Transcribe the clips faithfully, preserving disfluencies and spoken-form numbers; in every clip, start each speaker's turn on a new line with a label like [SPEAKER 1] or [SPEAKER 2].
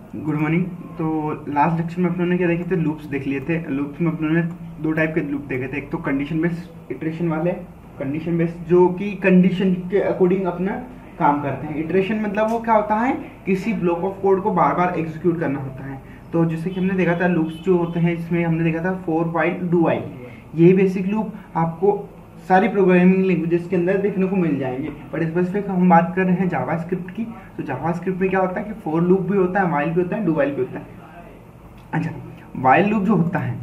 [SPEAKER 1] Good morning. तो last lecture में अपनों ने क्या देखे थे, लूप्स देख लिए थे। लूप्स में अपनों ने दो टाइप के लूप देखे थे, एक तो कंडीशन बेस्ड इटरेशन वाले, कंडीशन बेस्ड जो कि कंडीशन के अकॉर्डिंग अपना काम करते हैं। इटरेशन मतलब वो क्या होता है, किसी ब्लॉक ऑफ कोड को बार बार एग्जीक्यूट करना होता है। तो जैसे कि हमने देखा था लूप्स जो होते हैं, इसमें हमने देखा था फोर व्हाइल डू व्हाइल। ये बेसिक लूप आपको सारी प्रोग्रामिंग लैंग्वेजेस के अंदर देखने को मिल जाएंगे, बट स्पेसिफिक हम बात कर रहे हैं जावास्क्रिप्ट की। तो जावास्क्रिप्ट में क्या होता है कि फोर लूप भी होता है, व्हाइल भी होता है, डू व्हाइल भी होता है। अच्छा, व्हाइल लूप जो होता है,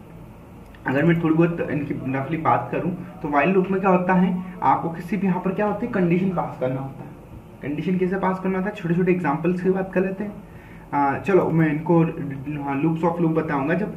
[SPEAKER 1] अगर मैं थोड़ी बहुत इनकी रफली बात करूं तो व्हाइल लूप में क्या होता है, आपको किसी भी यहाँ पर क्या होती है, कंडीशन पास करना होता है। कंडीशन कैसे पास करना होता है, छोटे छोटे एग्जाम्पल्स की बात कर लेते हैं। आ, चलो मैं इनको लूप्स ऑफ लूप बताऊंगा, जब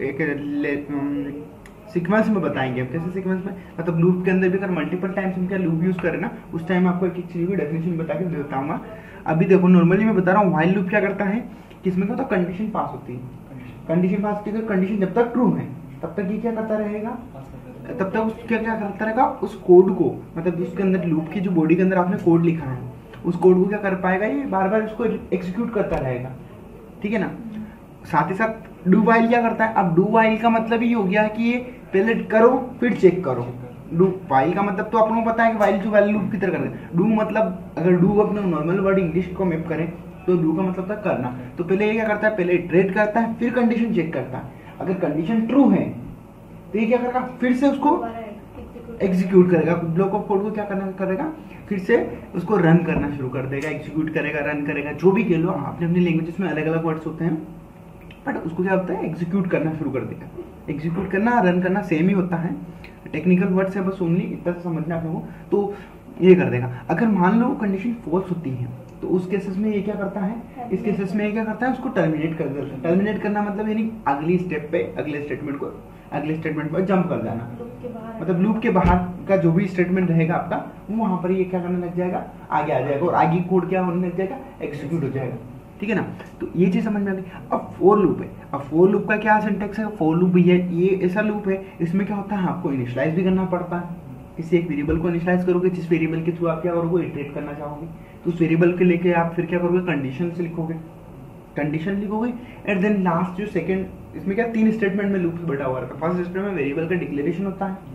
[SPEAKER 1] एक सीक्वेंस में बताएंगे हम कैसे सीक्वेंस में, मतलब लूप के अंदर भी अगर मल्टीपल टाइम्स हम क्या लूप यूज करें ना, उस टाइम आपको एक एक चीज की डेफिनेशन बता के बताऊंगा। अभी देखो नॉर्मली मैं बता रहा हूँ व्हाइल लूप क्या करता है, किसमें क्या होता है, कंडीशन पास होती है। कंडीशन पास की कंडीशन जब तक ट्रू है तब तक ये क्या करता रहेगा, तब तक उस क्या क्या करता रहेगा, उस कोड को, मतलब उसके अंदर लूप की जो बॉडी के अंदर आपने कोड लिखा है उस कोड को क्या कर पाएगा, ये बार बार उसको एग्जीक्यूट करता रहेगा। ठीक है ना। साथ ही साथ डू वाइल क्या करता है, अब डू वाइल का मतलब ये हो गया कि ये पहले करो फिर चेक करो। डू वाइल का मतलब तो आपको पता है कि वाइल जो वाइल लूप की तरह करते हैं। डू मतलब अगर डू अपने नॉर्मल वर्ड इंग्लिश को मैप करें तो डू का मतलब था करना। तो पहले ये क्या करता है, पहले इटरेट करता है फिर कंडीशन चेक करता है। अगर कंडीशन ट्रू है तो ये क्या करेगा, फिर से उसको एग्जीक्यूट करेगा, ब्लॉक ऑफ कोड को क्या करना करेगा, फिर से उसको रन करना शुरू कर देगा, एग्जीक्यूट करेगा, रन करेगा, जो भी कह लो। आपने अपनी लैंग्वेजेस में अलग अलग वर्ड्स होते हैं, बट उसको क्या होता है, एग्जीक्यूट करना शुरू कर देगा। एग्जीक्यूट करना रन करना सेम ही होता है, टेक्निकल वर्ड्स है बस ओनली इतना समझना आप लोगों को। तो ये कर देगा। अगर मान लो कंडीशन फॉल्स होती है तो उस केसेस में ये क्या करता है, इस केसेस में ये क्या करता है, उसको टर्मिनेट कर देता है। टर्मिनेट करना मतलब यानी अगली स्टेप पे, अगले स्टेटमेंट को अगले स्टेटमेंट पर जंप कर जाना, मतलब लूप के बाहर का जो भी स्टेटमेंट रहेगा आपका वो वहां पर ये क्या करने लग जाएगा, आगे आ जाएगा, और आगे कोड क्या होने लग जाएगा, एग्जीक्यूट हो जाएगा। ठीक है ना। तो ये चीज समझ में आ गई। अब फोर लूप है, अब फोर लूप का क्या सिंटेक्स है, फोर लूप भी है, ये ऐसा लूप है, इसमें क्या होता है, आपको इनिशियलाइज भी करना पड़ता है। किसी एक वेरिएबल को इनिशियलाइज करोगे, जिस वेरिएबल के थ्रू आप क्या करोगे, इटरेट करना चाहोगे, तो उस वेरिएबल के लेके आप फिर क्या करोगे, कंडीशन से लिखोगे, कंडीशन लिखोगे, एंड देन लास्ट जो सेकंड, इसमें क्या तीन स्टेटमेंट में लूप बटा हुआ रहता है। फर्स्ट स्टेटमेंट में वेरिएबल का डिक्लेरेशन होता है,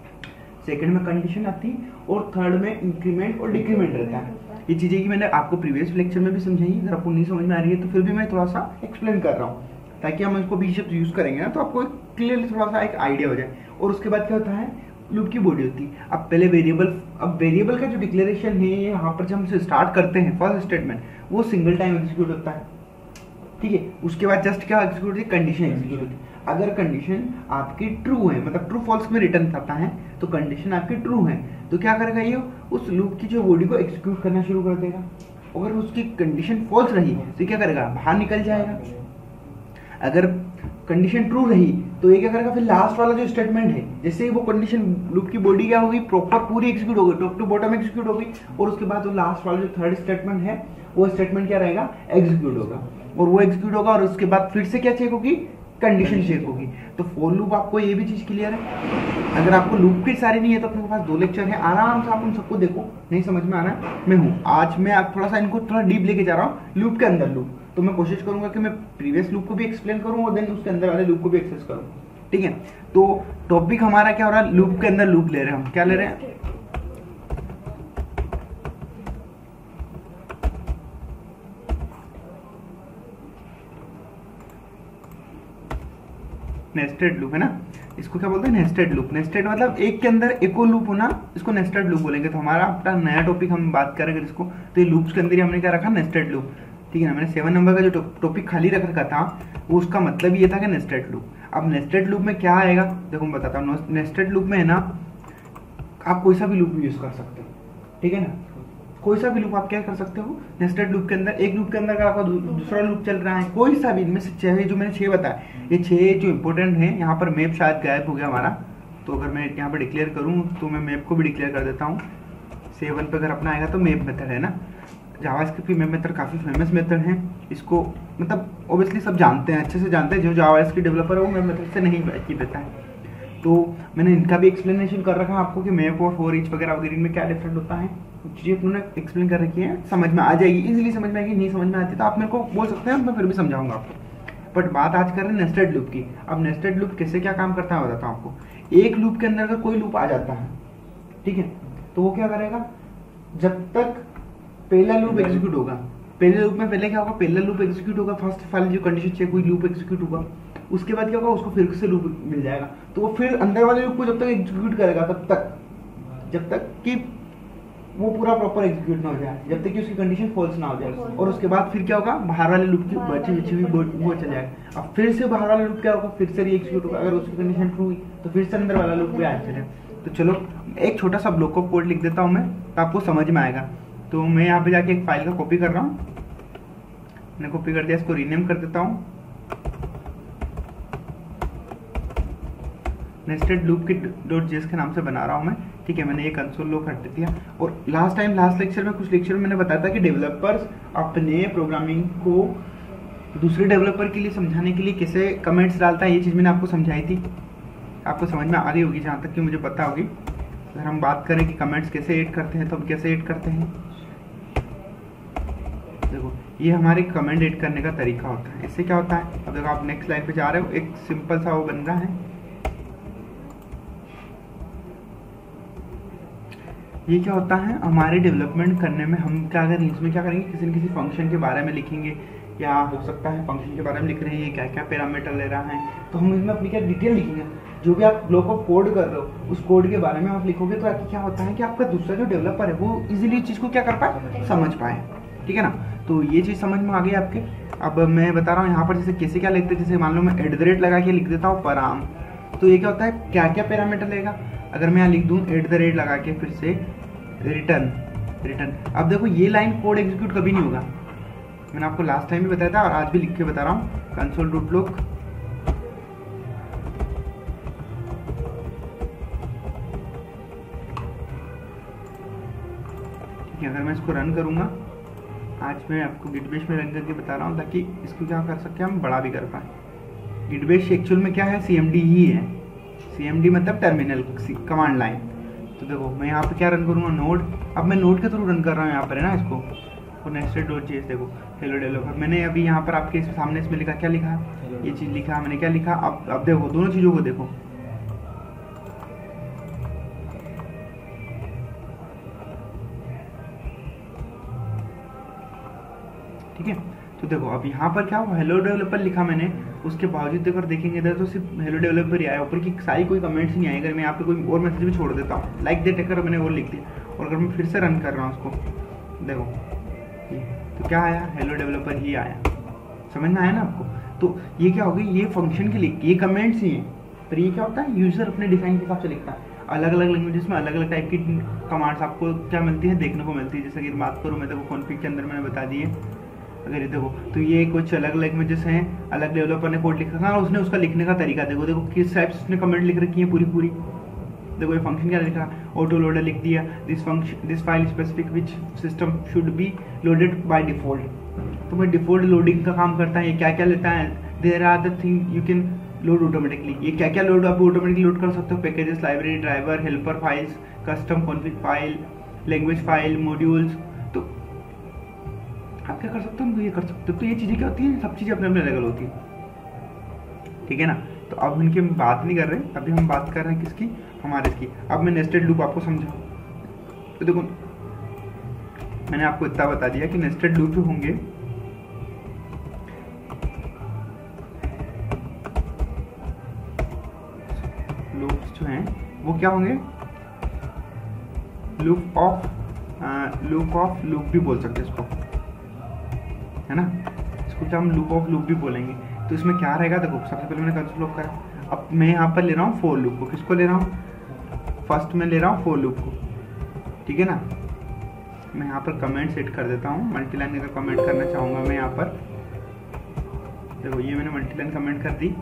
[SPEAKER 1] सेकंड में कंडीशन आती है, और थर्ड में इंक्रीमेंट और डिक्रीमेंट रहता है। ये चीजें कि मैंने आपको प्रीवियस लेक्चर में भी समझाई, अगर आपको नहीं समझ में आ रही है तो फिर भी मैं थोड़ा सा एक्सप्लेन कर रहा हूँ, ताकि हम इसको भी शब्द यूज करेंगे ना तो आपको क्लियरली थोड़ा सा एक आइडिया हो जाए। और उसके बाद क्या होता है, लूप की बॉडी होती है। अब पहले वेरिएबल, अब वेरिएबल का जो डिक्लेरेशन है यहाँ पर जब हम स्टार्ट करते हैं फर्स्ट स्टेटमेंट, वो सिंगल टाइम एग्जीक्यूट होता है। ठीक है। उसके बाद जस्ट क्या एग्जीक्यूट होती है, कंडीशन एग्जीक्यूट होती है। अगर कंडीशन आपकी ट्रू है, मतलब ट्रू फॉल्स में रिटर्न आता है, तो कंडीशन आपकी ट्रू है तो क्या करेगा, ये उस लूप की जो बॉडी को एग्जीक्यूट करना शुरू कर देगा। अगर उसकी कंडीशन फॉल्स रही तो क्या करेगा, बाहर निकल जाएगा। अगर कंडीशन ट्रू रही तो ये क्या करेगा, फिर लास्ट वाला जो स्टेटमेंट है, जैसे वो कंडीशन लूप की बॉडी क्या होगी, प्रॉपर पूरी एग्जीक्यूट होगी, टॉप टू बॉटम एग्जीक्यूट होगी, और उसके बाद वो लास्ट वाला जो थर्ड स्टेटमेंट है वो स्टेटमेंट क्या रहेगा, एग्जीक्यूट होगा, और वो एग्जीक्यूट होगा, और उसके बाद फिर से क्या चेक होगी, कंडीशन चेक होगी। तो फॉर लूप आपको ये भी चीज क्लियर है। अगर आपको लूप की सारी नहीं है तो अपने पास दो लेक्चर है, आराम से आप उन सबको देखो, नहीं समझ में आ रहा है मैं हूँ, आज मैं आप थोड़ा सा इनको थोड़ा डीप लेके जा रहा हूँ लूप के अंदर लूप। तो मैं कोशिश करूंगा कि मैं प्रीवियस लूप को भी एक्सप्लेन करूं और देन उसके अंदर वाले लूप को भी एक्सेस करूं। ठीक है। तो टॉपिक हमारा क्या हो रहा है, लूप के अंदर लूप ले रहे हैं हम, क्या ले रहे हैं, नेस्टेड लूप है ना, इसको क्या बोलते हैं, नेस्टेड लूप। नेस्टेड मतलब एक के अंदर एक और लूप होना, इसको नेस्टेड लूप बोलेंगे। तो हमारा अपना नया टॉपिक हम बात करेंगे इसको, तो ये लूप्स के अंदर ही हमने क्या रखा, नेस्टेड लूप। ठीक है ना। मैंने सेवन नंबर का जो टॉपिक खाली रख रखा था वो उसका मतलब ये था कि नेस्टेड लूप। अब नेस्टेड लूप में क्या आएगा, देखो मैं बताता हूँ। नेस्टेड लूप में है ना, आप कोई सा भी लूप यूज कर सकते हो। ठीक है ना, कोई सा भी लूप आप क्या कर सकते हो नेस्टेड लूप के अंदर। एक लूप के अंदर अगर आपका दूसरा लूप चल रहा है, कोई सा भी इनमें से छह, जो मैंने छह बताया, ये छह जो इंपॉर्टेंट है। यहाँ पर मैप शायद गायब हो गया हमारा, तो अगर मैं यहाँ पर डिक्लेयर करूँ तो मैं मैप को भी डिक्लेयर कर देता हूँ। सेवन पे अगर अपना आएगा तो मैप मेथड है ना, जावास्क्रिप्ट की मैप मेथड काफ़ी फेमस मेथड है। इसको मतलब ऑब्वियसली सब जानते हैं, अच्छे से जानते हैं। जो जावास्क्रिप्ट डेवलपर है वो मैप मेथड से नहीं की देता है। तो मैंने इनका भी एक्सप्लेनेशन कर रखा है आपको कि मैप और फॉर ईच वगैरह वगैरह इनमें क्या डिफरेंट होता है। चीज़ें उन्होंने एक्सप्लेन कर रखी है, समझ में आ जाएगी, इजीली समझ में आएगी। नहीं समझ में आती तो आप मेरे को बोल सकते हैं, मैं फिर भी समझाऊंगा आपको। बट बात आज कर रहे हैं नेस्टेड लूप की। अब नेस्टेड लूप कैसे क्या काम करता है बताता हूँ आपको। एक लूप के अंदर अगर कोई लूप आ जाता है, ठीक है, तो वो क्या करेगा, जब तक पहला लूप एग्जीक्यूट होगा, पहले लूप में पहले क्या होगा, पहला लूप एग्जीक्यूट होगा, फर्स्ट वाली जो कंडीशन चेक हुई लूप एग्जीक्यूट होगा, उसके बाद क्या होगा, उसको फिर से लूप मिल जाएगा। तो वो फिर अंदर वाले लूप को जब तक एग्जीक्यूट करेगा, तब तक जब तक कि वो पूरा प्रॉपर एग्जीक्यूट ना हो जाए, जब तक कि उसकी कंडीशन फॉल्स ना हो जाए। और उसके बाद फिर क्या होगा, बाहर वाले लूप की बची बची हुई वो चल जाएगा। अब फिर से बाहर वाला लूप क्या होगा, फिर से री एग्जीक्यूट होगा। अगर उसकी कंडीशन ट्रू हुई तो फिर से अंदर वाला लूप भी आ चलेगा। तो चलो एक छोटा सा ब्लॉक ऑफ कोड लिख देता हूँ मैं, तो आपको समझ में आएगा। तो मैं यहाँ पे जाके एक फाइल का कॉपी कर रहा हूँ, मैंने कॉपी कर दिया, इसको रीनेम कर देता हूँ, नेस्टेड लूप की डॉट जेएस के नाम से बना रहा हूँ मैं, ठीक है। मैंने ये कंसोल लॉग हटा दिया। और लास्ट टाइम लास्ट लेक्चर में कुछ लेक्चर में मैंने बताया था कि डेवलपर्स अपने प्रोग्रामिंग को दूसरे डेवलपर के लिए समझाने के लिए कैसे कमेंट्स डालता है, ये चीज़ मैंने आपको समझाई थी, आपको समझ में आ गई होगी जहाँ तक कि मुझे पता होगी। अगर हम बात करें कि कमेंट्स कैसे ऐड करते हैं तो हम कैसे ऐड करते हैं, देखो ये हमारे कमेंट ऐड करने का तरीका होता है। इससे क्या होता है, अब देखो आप नेक्स्ट लाइन पे जा रहे हो, एक सिंपल सा वो बन रहा है। ये क्या होता है, हमारे डेवलपमेंट करने में हम क्या करेंगे, इसमें क्या करेंगे, किसी न किसी फंक्शन के बारे में लिखेंगे, या हो सकता है फंक्शन के बारे में लिख रहे हैं, क्या क्या पैरामीटर ले रहा है, तो हम इसमें अपनी क्या डिटेल लिखेंगे। जो भी आप ब्लॉक ऑफ कोड कर रहे हो उस कोड के बारे में आप लिखोगे, तो क्या होता है कि आपका दूसरा जो डेवलपर है वो इजीली चीज़ को क्या कर पाए, समझ पाए, ठीक है ना। तो ये चीज़ समझ में आ गई आपके। अब मैं बता रहा हूँ यहाँ पर जैसे कैसे क्या लिखते हैं, जैसे मान लो मैं एट द रेट लगा के लिख देता हूँ पराम, तो ये क्या होता है, क्या क्या पैरामीटर लेगा। अगर मैं यहाँ लिख दूँ एट द रेट लगा के फिर से रिटर्न रिटर्न, अब देखो ये लाइन कोड एग्जीक्यूट कभी नहीं होगा। मैंने आपको लास्ट टाइम भी बताया था और आज भी लिख के बता रहा हूँ, कंसोल डॉट लॉग, ठीक है। अगर मैं इसको रन करूँगा, आज मैं आपको गिटबेश में रन करके बता रहा हूँ ताकि इसको क्या कर सकते हैं, हम बड़ा भी कर पाए। गिटबेश एक्चुअल में क्या है, सीएमडी ही है। सीएमडी मतलब टर्मिनल कमांड लाइन। तो देखो मैं यहाँ पे क्या रन करूँगा, नोड, अब मैं नोड के थ्रू रन कर रहा हूँ यहाँ पर है ना इसको, और नेस्टेड डॉट जेएस, देखो हेलो डेवलपर, मैंने अभी यहाँ पर आपके सामने इसमें लिखा, क्या लिखा, ये चीज़ लिखा, मैंने क्या लिखा। अब अब देखो दोनों चीज़ों को देखो, ठीक है। तो देखो अब यहाँ पर क्या हुआ, हेलो डेवलपर लिखा मैंने, उसके बावजूद अगर देखेंगे इधर तो सिर्फ हेलो डेवलपर ही आया, ऊपर की सारी कोई कमेंट्स नहीं आए। अगर मैं यहाँ पे कोई और मैसेज भी छोड़ देता हूँ, लाइक दैट अगर मैंने और लिख दिया, और अगर मैं फिर से रन कर रहा हूँ उसको, देखो तो क्या आया, हेलो डेवलपर ही आया। समझ में आया ना आपको। तो ये क्या हो गई, ये फंक्शन के लिए ये कमेंट्स ही हैं, पर ये क्या होता है, यूजर अपने डिफाइन के हिसाब से लिखता है। अलग अलग लैंग्वेजेस में अलग अलग टाइप की कमांड्स आपको क्या मिलती है, देखने को मिलती है। जैसे कि बात करूँ मैं, देखो कॉन्फिग के अंदर मैंने बता दी है, अगर ये देखो तो ये कुछ अलग लैंग्वेजेस हैं, अलग डेवलपर ने कोड लिखा है, उसने उसका लिखने का तरीका देखो, देखो किस टाइप से उसने कमेंट लिख रखी है पूरी पूरी। देखो ये फंक्शन क्या लिखा, ऑटो लोडर लिख दिया, this function this file specific which system should be loaded by default. तो मैं डिफॉल्ट लोडिंग का काम करता है, ये क्या क्या लेता है, there are the thing you can load automatically, ये क्या क्या लोड आप ऑटोमेटिकली लोड कर सकते हो, packages, library, driver, helper files, custom config file, language file, modules. तो आप क्या कर सकते हो, ये कर सकते हो। तो ये चीज़ें क्या होती हैं, सब चीज़ें अपने अपने लेवल होती है, ठीक है ना। तो अब इनकी हम बात नहीं कर रहे, अभी हम बात कर रहे हैं किसकी, हमारे इसकी। अब मैं नेस्टेड लूप आपको समझा, तो देखो मैंने आपको इतना बता दिया कि नेस्टेड लूप जो होंगे, लूप्स जो हैं वो क्या होंगे, loop of loop of loop भी बोल सकते हैं इसको, है ना। इसको क्या हम लूप ऑफ लूप भी बोलेंगे। तो इसमें क्या रहेगा, देखो सबसे पहले मैंने कंसोल लॉग करा, अब मैं यहाँ पर ले रहा हूँ फॉर लूप को, किसको ले रहा हूँ, फर्स्ट में ले रहा हूँ फॉर लूप को, ठीक है ना। मैं यहाँ पर कमेंट सेट कर देता हूँ, मल्टीलाइन अगर कमेंट करना चाहूँगा मैं यहाँ पर, देखो ये मैंने मल्टीलाइन कमेंट कर दी।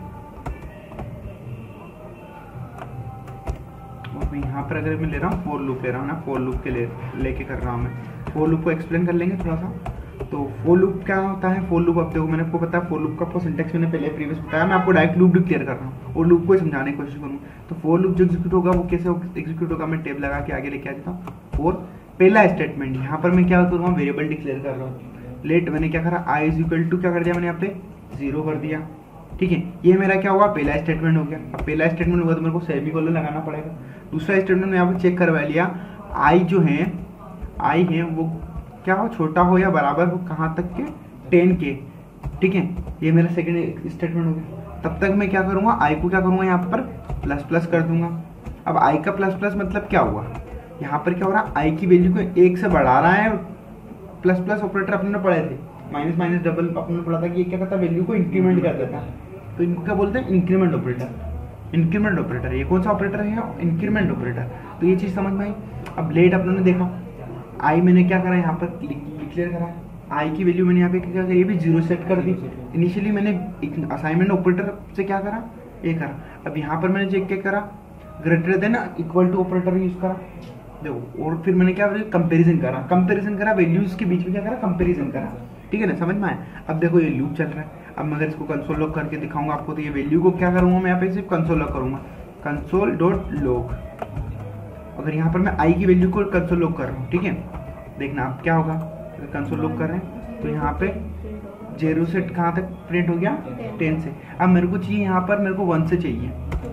[SPEAKER 1] और मैं यहाँ पर अगर मैं ले रहा हूँ फॉर लूप ले रहा हूँ ना, फॉर लूप के ले लेके कर रहा हूँ मैं। फॉर लूप को एक्सप्लेन कर लेंगे थोड़ा सा। तो फॉर लूप क्या होता है, फॉर लूप अब देखो मैंने आपको पता है, फॉर लूप का आपको सिंटेक्स मैंने पहले प्रीवियस बताया, मैं आपको डायरेक्ट लूप भी क्लियर कर रहा हूँ और लूप को समझाने की कोशिश करूँगा। तो फॉर लूप जो एग्जीक्यूट होगा वो कैसे एग्जीक्यूट होगा, मैं टेब लगा के आगे लेके आ जाता हूँ, फॉर पहला स्टेटमेंट, यहाँ पर मैं क्या करूँगा, वेरिएबल डिक्लेयर कर रहा हूँ। लेट मैंने क्या करा, आई इज इक्वल टू क्या कर दिया मैंने यहाँ पे जीरो कर दिया, ठीक है। ये मेरा क्या हुआ, पहला स्टेटमेंट हो गया। अब पहला स्टेटमेंट हुआ तो मेरे को सेमीकोलन लगाना पड़ेगा। दूसरा स्टेटमेंट में यहाँ पे चेक करवा लिया, आई जो है आई है वो क्या हो, छोटा हो या बराबर हो कहाँ तक के, टेन के, ठीक है। ये मेरा सेकंड स्टेटमेंट हो गया। तब तक मैं क्या करूँगा, आई को क्या करूँगा यहाँ पर प्लस प्लस कर दूंगा। अब आई का प्लस प्लस मतलब क्या हुआ, यहाँ पर क्या हो रहा है, आई की वैल्यू को एक से बढ़ा रहा है। प्लस प्लस ऑपरेटर अपने पढ़े थे, माइनस माइनस डबल अपने पढ़ा था कि ये क्या करता है, वैल्यू को इंक्रीमेंट कर देता है। तो इनको क्या बोलते हैं, इंक्रीमेंट ऑपरेटर। इंक्रीमेंट ऑपरेटर ये कौन सा ऑपरेटर है, इंक्रीमेंट ऑपरेटर। तो ये चीज़ समझ में आई। अब लेट अपनों ने देखा, आई मैंने क्या करा यहाँ पर डिक्लेयर करा है, आई की वैल्यू मैंने यहाँ पे क्या करी, ये भी जीरो सेट कर दी। इनिशियली मैंने असाइनमेंट ऑपरेटर से क्या करा, ये करा। अब यहाँ पर मैंने चेक क्या करा, greater than equal to operator use करा, देखो। और फिर मैंने क्या कंपैरिजन करा, कंपैरिजन करा वैल्यूज के बीच में, क्या करा, कंपैरिजन करा, ठीक है ना, समझ में आया। अब देखो ये लूप चल रहा है। अब मैं अगर इसको कंसोल लॉग करके दिखाऊंगा आपको, तो ये वैल्यू को क्या करूंगा मैं यहाँ पे सिर्फ कंसोल लॉग करूंगा, कंसोल डॉट लॉग। अगर यहाँ पर मैं आई की वैल्यू को कंसोल लॉग कर रहा हूँ, ठीक है, देखना अब क्या होगा, कंसोल लॉग कर रहे हैं तो यहाँ पे जीरो से कहाँ तक प्रिंट हो गया, टेन से। अब मेरे को चाहिए यहाँ पर, मेरे को वन से चाहिए,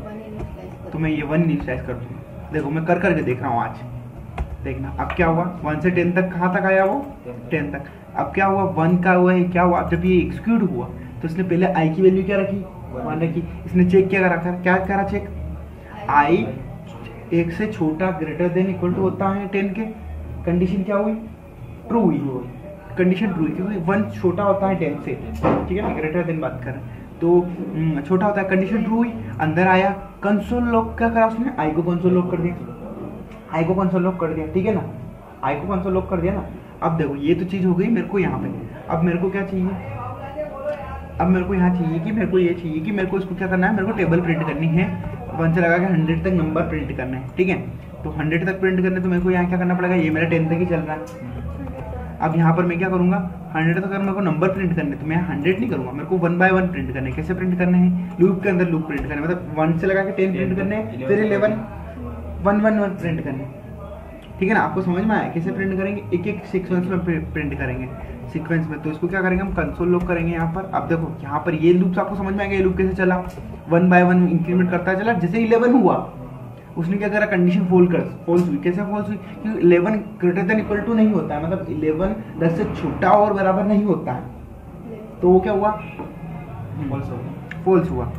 [SPEAKER 1] तो मैं ये वन इनिशियलाइज कर दूंगा। देखो मैं कर करके देख रहा हूँ आज, देखना अब क्या हुआ, वन से टेन तक कहाँ तक आया, वो टेन तक। अब क्या हुआ, वन का हुआ है, क्या हुआ, अब जब ये एक्सिक्यूट हुआ तो इसने पहले आई की वैल्यू क्या रखी, वन रखी। इसने चेक क्या करा, कर क्या करा चेक, आई एक से छोटा ग्रेटर देन इक्वल टू होता है टेन के, कंडीशन क्या हुई, ट्रू हुई, कंडीशन ट्रू हुई, क्योंकि वन छोटा होता है टेन से, ठीक है ना, ग्रेटर देन बात करें तो छोटा होता है, कंडीशन ट्रू हुई। अंदर आया, कंसोल लॉग क्या करा उसने, आई को कंसोल लॉग कर दिया, आई को कंसोल लॉग कर दिया, ठीक है ना, आई को कंसोल लॉग कर दिया ना। अब देखो ये तो चीज़ हो गई मेरे को यहाँ पे। अब मेरे को क्या चाहिए, अब मेरे को यहाँ चाहिए कि मेरे को ये चाहिए कि मेरे को इसको क्या करना है, मेरे को टेबल प्रिंट करनी है, वन से लगा के हंड्रेड तक नंबर प्रिंट करना है, ठीक है। तो हंड्रेड तक प्रिंट करने तो मेरे को यहाँ क्या करना पड़ेगा, ये मेरा टेन तक ही चल रहा है। अब यहाँ पर मैं क्या करूँगा, हंड्रेड तक अगर मेरे को नंबर प्रिंट करने तो मैं हंड्रेड नहीं करूँगा, मेरे को वन बाय वन प्रिंट करने। कैसे प्रिंट करने हैं, लूप के अंदर लूप प्रिंट करने, मतलब वन से लगा के टेन प्रिंट करने, फिर eleven one one one print करने, ठीक है ना। आपको समझ में आया कैसे प्रिंट करेंगे, एक एक सीक्वेंस में प्रिंट करेंगे सीक्वेंस में। तो इसको क्या करेंगे हम, कंसोल लॉग करेंगे यहाँ पर। अब देखो यहाँ पर ये लूप आपको समझ में आएगा, ये लूप कैसे चला, वन बाय वन इंक्रीमेंट करता चला। जैसे इलेवन हुआ उसने क्या करा, कंडीशन फॉल्स कर फॉल्स हुई। कैसे फॉल्स हुई, क्योंकि eleven greater than equal to नहीं होता है, मतलब इलेवन दस से छोटा और बराबर नहीं होता है, तो वो क्या हुआ, फॉल्स हुआ।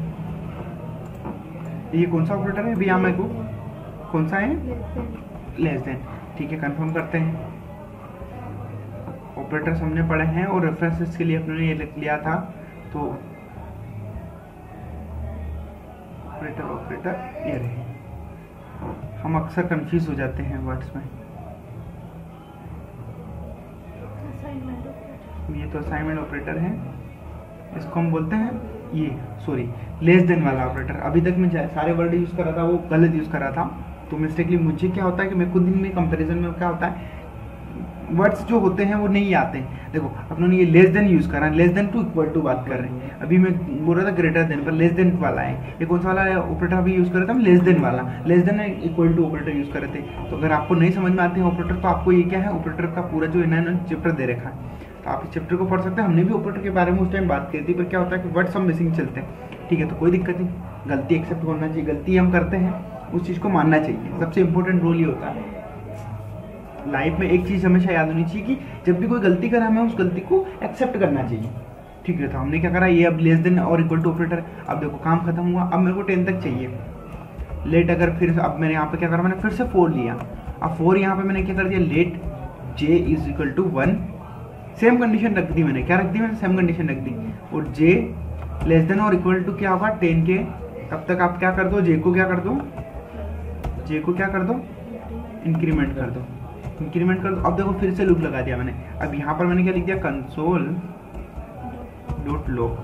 [SPEAKER 1] ये कौन सा ऑपरेटर है अभी यहाँ मेरे को, कौन सा है, लेस देन, ठीक है। कंफर्म करते हैं, ऑपरेटर्स हमने पढ़े हैं और रेफरेंसेस के लिए अपने ये लिख लिया था। तो ऑपरेटर ऑपरेटर ये रहे, हम अक्सर कंफ्यूज हो जाते हैं वर्ड्स में। ये तो असाइनमेंट ऑपरेटर है, इसको हम बोलते हैं ये, सॉरी लेस देन वाला ऑपरेटर। अभी तक मैं सारे वर्ड यूज कर रहा था, वो गलत यूज कर रहा था, तो मिस्टेकली मुझे क्या होता है कि मैं खुद में कंपैरिजन में क्या होता है, वर्ड्स जो होते हैं वो नहीं आते हैं। देखो अपनों ने ये लेस देन यूज करा, less than to equal to बात कर रहे हैं। अभी मैं बोल रहा था ग्रेटर देन, पर लेस देन वाला है। ये कौन सा वाला ऑपरेटर अभी यूज कर रहे थे हम, लेस देन वाला, less than equal to operator use कर रहे थे। तो अगर आपको नहीं समझ में आते हैं ऑपरेटर, तो आपको ये क्या है, ऑपरेटर का पूरा जो इन्होंने चैप्टर दे रखा है, तो आप इस चैप्टर को पढ़ सकते हैं। हमने भी ऑपरेटर के बारे में उस टाइम बात की थी, पर क्या होता है कि वर्ड्स हम मिसिंग चलते हैं, ठीक है। तो कोई दिक्कत नहीं, गलती एक्सेप्ट होना चाहिए, गलती हम करते हैं उस चीज़ को मानना चाहिए, सबसे इंपॉर्टेंट रोल ये होता है। लाइफ में एक चीज़ हमेशा याद होनी चाहिए कि जब भी कोई गलती करे हमें उस गलती को एक्सेप्ट करना चाहिए, ठीक है। तो हमने क्या करा, ये अब लेस देन और इक्वल टू ऑपरेटर। अब देखो काम खत्म हुआ, अब मेरे को टेन तक चाहिए। लेट अगर फिर अब मैंने यहाँ पे क्या करा, मैंने फिर से फोर लिया। अब फोर यहाँ पे मैंने क्या कर दिया, let J is equal to one, same condition रख दी मैंने, क्या रख दी मैंने, सेम कंडीशन रख दी। और जे लेस देन और इक्वल टू क्या होगा, टेन के। तब तक आप क्या कर दो, जे को क्या कर दो, जे को क्या कर दो, इंक्रीमेंट कर दो, इंक्रीमेंट कर दो। अब देखो फिर से लूप लगा दिया मैंने। अब यहाँ पर मैंने क्या लिख दिया, कंसोल डॉट लॉग।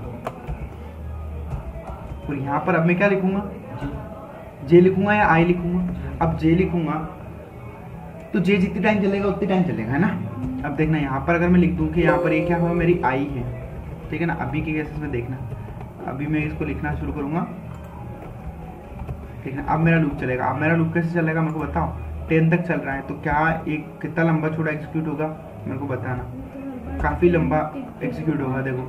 [SPEAKER 1] और यहाँ पर अब मैं क्या लिखूंगा, जे लिखूंगा या आई लिखूंगा। अब जे लिखूंगा तो जे जितनी टाइम चलेगा उतनी टाइम चलेगा, है ना। अब देखना यहाँ पर अगर मैं लिख दूं कि यहाँ पर ये क्या हुआ, मेरी आई है, ठीक है ना। अभी के केसेस में देखना, अभी मैं इसको लिखना शुरू करूंगा, ठीक है। अब मेरा लूप चलेगा। अब मेरा लूप कैसे चलेगा मेरे को बताओ, टेन तक चल रहा है, तो क्या एक कितना लंबा चौड़ा एग्जीक्यूट होगा मेरे को बताना। काफ़ी लंबा एग्जीक्यूट होगा। देखो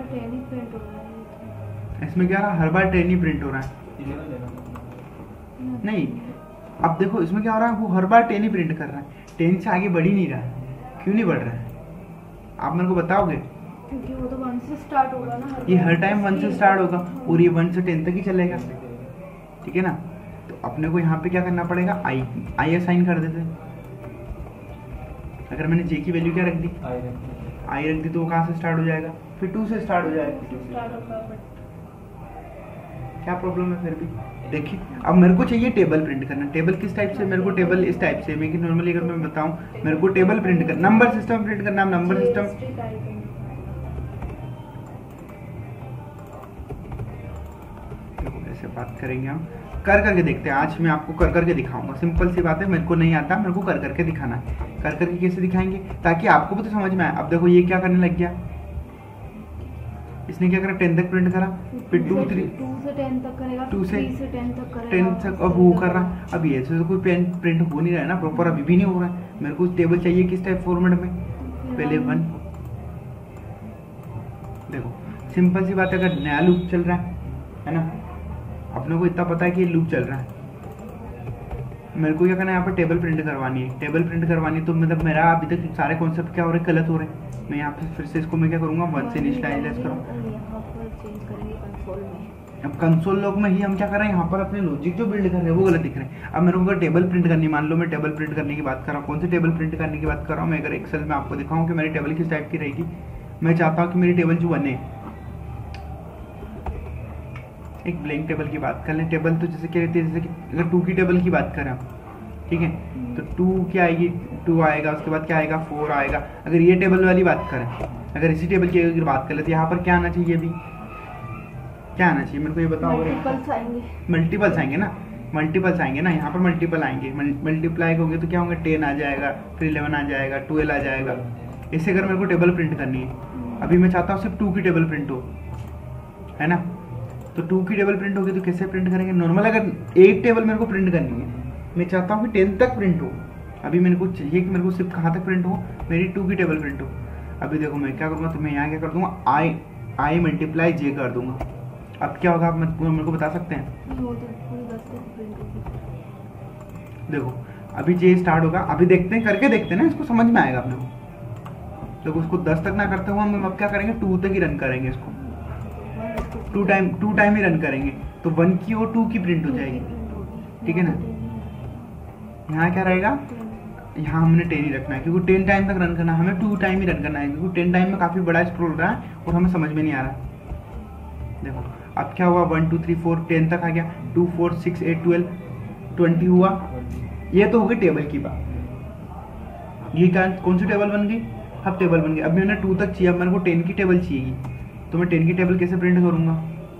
[SPEAKER 1] इसमें क्या रहा, हर बार टेन ही प्रिंट हो रहा है। नहीं, अब देखो इसमें क्या हो रहा है, वो हर बार टेन ही प्रिंट कर रहा है, टेन से आगे बढ़ ही नहीं रहा है। क्यों नहीं बढ़ रहा है आप मेरे को बताओगे?
[SPEAKER 2] क्योंकि वो तो वन से स्टार्ट होगा ना,
[SPEAKER 1] ये हर टाइम वन से स्टार्ट होगा और ये वन से टेन तक ही चलेगा, ठीक है ना। तो अपने को यहाँ पे क्या करना पड़ेगा, आई आई असाइन कर देते हैं। अगर मैंने जे की वैल्यू क्या रख दी, आई रख दी, तो वो कहाँ से स्टार्ट हो जाएगा, फिर टू से स्टार्ट हो जाएगा। क्या प्रॉब्लम है फिर भी? देखिए अब मेरे को चाहिए टेबल प्रिंट करना। टेबल किस टाइप से? मेरे को टेबल इस टाइप से, मैं कि नॉर्मली अगर मैं बताऊं मेरे को टेबल प्रिंट करना, नंबर सिस्टम प्रिंट करना। नंबर सिस्टम देखो ऐसे बात करेंगे हम, कर करके देखते हैं। आज मैं आपको कर करके दिखाऊंगा, सिंपल सी बात है, मेरे को नहीं आता, मेरे को कर करके दिखाना है। कर करके कैसे दिखाएंगे ताकि आपको भी तो समझ में आए। अब देखो ये क्या करने लग गया, इसने क्या करा, टेन तक प्रिंट करा, फिर टू थ्री
[SPEAKER 2] टू से टेन तक करेगा,
[SPEAKER 1] टू से
[SPEAKER 2] टेन तक करेगा,
[SPEAKER 1] टेन तक अब वो कर रहा है। अब ये से तो कोई पेन प्रिंट हो नहीं रहा है ना प्रॉपर, अभी भी नहीं हो रहा है। मेरे को टेबल चाहिए किस टाइप फॉर्मेट में, पहले वन। देखो सिंपल सी बात है, अगर नया लूप चल रहा है है ना, अपने को इतना पता है कि ये लूप चल रहा है, मेरे को क्या करना है, यहाँ पर टेबल प्रिंट करवानी है। टेबल प्रिंट करवानी है तो मतलब मेरा अभी तक सारे कॉन्सेप्ट क्या हो रहे हैं, गलत हो रहे हैं। मैं यहाँ पे फिर से इसको मैं क्या करूँगा, वन से इनिशियलाइज करूँगा। अब कंसोल लॉग में ही हम क्या कर रहे हैं, यहाँ पर अपने लॉजिक जो बिल्ड कर रहे हैं वो गलत दिख रहे हैं। अब मेरे को अगर टेबल प्रिंट करनी, मान लो मैं टेबल प्रिंट करने की बात कर रहा हूँ, कौन सी टेबल प्रिंट करने की बात कर रहा हूँ मैं, अगर एक्सेल में आपको दिखाऊँ कि मेरी टेबल किस टाइप की रहेगी। मैं चाहता हूँ कि मेरी टेबल जो बने, एक ब्लैंक टेबल की बात कर लें। टेबल तो जैसे क्या रहती है, जैसे कि अगर टू की टेबल की बात करें, ठीक है, तो टू क्या आएगी, टू आएगा, उसके बाद क्या आएगा, फोर आएगा। अगर ये टेबल वाली बात करें, अगर इसी टेबल की अगर बात करें तो यहाँ पर क्या आना चाहिए, अभी क्या आना चाहिए मेरे को ये बताओ।
[SPEAKER 2] मल्टीपल्स आएंगे,
[SPEAKER 1] मल्टीपल्स आएंगे ना, मल्टीपल्स आएंगे ना, यहाँ पर मल्टीपल आएंगे। मल्टीप्लाई होंगे तो क्या होंगे, टेन आ जाएगा, फिर इलेवन आ जाएगा, ट्वेल्व आ जाएगा। इससे अगर मेरे को टेबल प्रिंट करनी है, अभी मैं चाहता हूँ सिर्फ टू की टेबल प्रिंट हो, है ना, तो टू की टेबल प्रिंट होगी तो कैसे प्रिंट करेंगे। नॉर्मल अगर एक टेबल मेरे को प्रिंट करनी है, मैं चाहता हूँ कि टेन तक प्रिंट हो, अभी मेरे को चाहिए कि मेरे को सिर्फ कहाँ तक प्रिंट हो, मेरी टू की टेबल प्रिंट हो। अभी देखो मैं क्या करूँगा, तो मैं यहाँ क्या कर दूंगा, आई आई मल्टीप्लाई जे कर दूंगा। अब क्या होगा आप मेरे को बता सकते हैं। देखो अभी जे स्टार्ट होगा, अभी देखते हैं, करके देखते हैं ना, इसको समझ में आएगा अपने को। देखो उसको दस तक ना करते हुए हम अब क्या करेंगे, टू तक ही रन करेंगे इसको, टू टाइम टू टाइम ही रन करेंगे, तो वन की और टू की प्रिंट हो जाएगी, ठीक है ना। यहाँ क्या रहेगा, यहाँ हमने टेन ही रखना है क्योंकि टेन टाइम तक रन करना है, हमें टू टाइम ही रन करना है क्योंकि टेन टाइम में काफ़ी बड़ा स्क्रोल रहा है और हमें समझ में नहीं आ रहा। देखो अब क्या हुआ, one two three four ten तक आ गया, two four six eight twelve twenty हुआ। ये तो हो गई टेबल की बात। ये क्या, कौन सी टेबल बन गई, अब टेबल बन गई। अब मैंने टू तक चाहिए, अब मेरे को टेन की टेबल चाहिए, तो मैं टेन की टेबल कैसे प्रिंट करूँगा।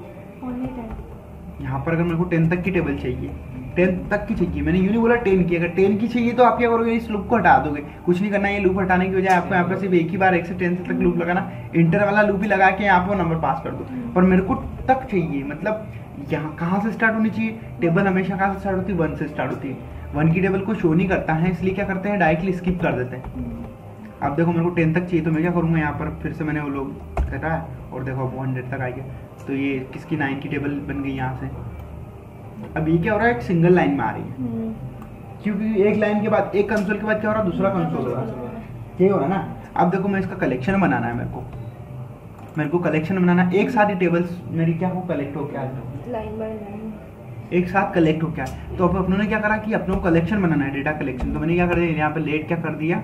[SPEAKER 1] यहाँ पर अगर मेरे को टेन तक की टेबल चाहिए, टेन तक की चाहिए, मैंने यूँ नहीं बोला टेन की, अगर टेन की चाहिए तो आप क्या करोगे, इस लूप को हटा दोगे। कुछ नहीं करना है, ये लूप हटाने की बजाय आपको यहाँ पर सिर्फ एक ही बार एक से टेन तक लूप लगाना, इंटर वाला लूप ही लगा के यहाँ पर नंबर पास कर दो। पर मेरे को तक चाहिए, मतलब यहाँ कहाँ से स्टार्ट होनी चाहिए, टेबल हमेशा कहाँ से स्टार्ट होती है, वन से स्टार्ट होती है। वन की टेबल को शो नहीं करता है, इसलिए क्या करते हैं, डायरेक्टली स्किप कर देते हैं। अब देखो मेरे को टेन तक चाहिए, तो मैं क्या करूँगा, यहाँ पर फिर से मैंने वो लोग कटा है और देखो अब हंड्रेड तक आ गया, तो ये किसकी नाइन की टेबल बन गई यहाँ से। अब ये क्या हो रहा है, एक सिंगल लाइन में आ रही है, क्योंकि एक लाइन के बाद, एक कंसोल के बाद क्या हो रहा है, दूसरा कंसोल हो रहा है, ये हो रहा है ना। अब देखो मैं इसका कलेक्शन बनाना है, मेरे को मेरे को कलेक्शन बनाना है, एक साथ ही टेबल्स मेरी क्या हो, कलेक्ट हो क्या
[SPEAKER 2] लाइन बाय लाइन
[SPEAKER 1] एक साथ कलेक्ट हो क्या। तो अब अपनों ने क्या करा कि अपनों को कलेक्शन बनाना है, डेटा कलेक्शन। तो मैंने क्या कर दिया, यहाँ पे लेट क्या कर दिया।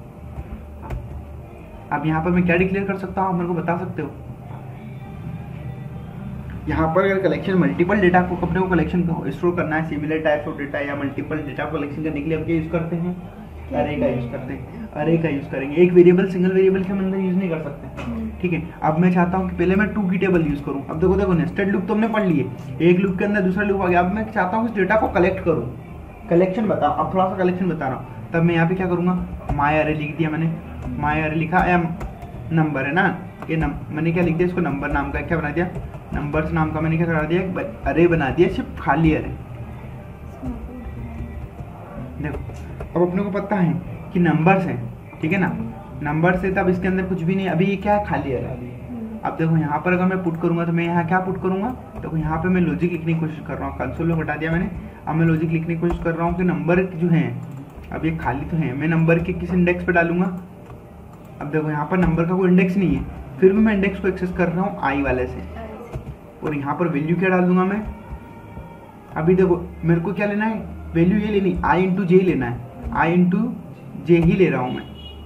[SPEAKER 1] अब यहाँ पर मैं क्या डिक्लेयर कर सकता हूँ, आप मेरे को बता सकते हो। यहाँ पर अगर कलेक्शन मल्टीपल डेटा को अपने को कलेक्शन स्टोर करना है, सिमिलर टाइप्स ऑफ डेटा या मल्टीपल डेटा कलेक्शन करने के लिए हम क्या यूज करते हैं, अरे का यूज करते हैं, अरे का यूज करेंगे। एक वेरिएबल सिंगल वेरिएबल के अंदर यूज नहीं कर सकते, ठीक है। अब मैं चाहता हूँ कि पहले मैं टू की टेबल यूज करूँ। अब देखो देखो नेस्टेड लूप तो हमने पढ़ लिए, एक लूप के अंदर दूसरा लूप आ गया। अब मैं चाहता हूँ इस डेटा को कलेक्ट करूँ, कलेक्शन बता, अब थोड़ा सा कलेक्शन बता रहा हूँ। तब मैं यहाँ पे क्या करूँगा, माय अरे लिख दिया मैंने, माय अरे लिखा, एम नंबर है ना, ये नम मैंने क्या लिख दिया, इसको नंबर नाम का क्या बना दिया, नंबर्स नाम का मैंने क्या करा दिया, अरे बना दिया, सिर्फ खाली अरे। देखो अब अपने को पता है कि नंबर्स हैं, ठीक है ना, नंबर से तब इसके अंदर कुछ भी नहीं, अभी ये क्या है, खाली है। अब देखो यहाँ पर अगर मैं पुट करूंगा तो मैं यहाँ क्या पुट करूंगा, देखो यहाँ पे मैं लॉजिक लिखने की कोशिश कर रहा हूँ, कंसोल में हटा दिया मैंने। अब मैं लॉजिक लिखने की कोशिश कर रहा हूँ कि नंबर जो है अब ये खाली तो है, मैं नंबर के किस इंडेक्स पे डालूंगा। अब देखो यहाँ पर नंबर का कोई इंडेक्स नहीं है, फिर भी मैं इंडेक्स को एक्सेस कर रहा हूँ आई वाले से, और यहाँ पर वैल्यू क्या डाल दूंगा मैं। अभी देखो मेरे को क्या लेना है, वैल्यू ये लेनी, आई इंटू जे लेना है, आई इंटू जे ही ले रहा हूँ मैं,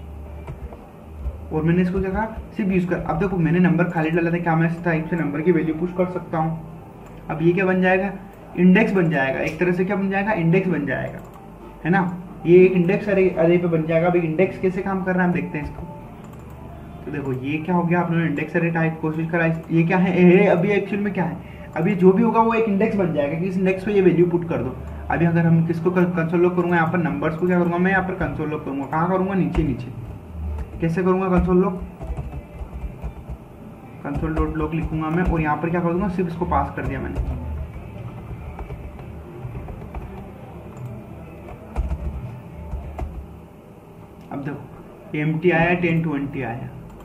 [SPEAKER 1] और मैंने इसको क्या कहा, सिर्फ यूज कर। अब देखो मैंने नंबर खाली डाला था, क्या मैं इस टाइप से नंबर की वैल्यू पुश कर सकता हूँ। अब ये क्या बन जाएगा, इंडेक्स बन जाएगा, एक तरह से क्या बन जाएगा, इंडेक्स बन जाएगा, है ना, ये एक इंडेक्स अरे अरे पे बन जाएगा। अब इंडेक्स कैसे काम कर रहा है हम देखते हैं इसको। तो देखो ये क्या हो गया, आपने इंडेक्स अरे टाइप कोशिश करा, ये क्या है, ए, अभी एक्चुअल में क्या है, अभी जो भी होगा वो एक इंडेक्स बन जाएगा कि इस इंडेक्स पे ये वैल्यू पुट कर दो। अभी अगर हम किसको कंसोल लॉक करूंगा, यहाँ पर नंबर्स को क्या करूंगा मैं, यहाँ पर कंसोल लॉक करूंगा, कहाँ करूंगा, नीचे नीचे। कैसे करूंगा console log, console dot log लिखूंगा मैं, और यहाँ पर क्या कर दूंगा, सिर्फ इसको पास कर दिया मैंने। अब देखो एम टी आया, टेन ट्वेंटी आया,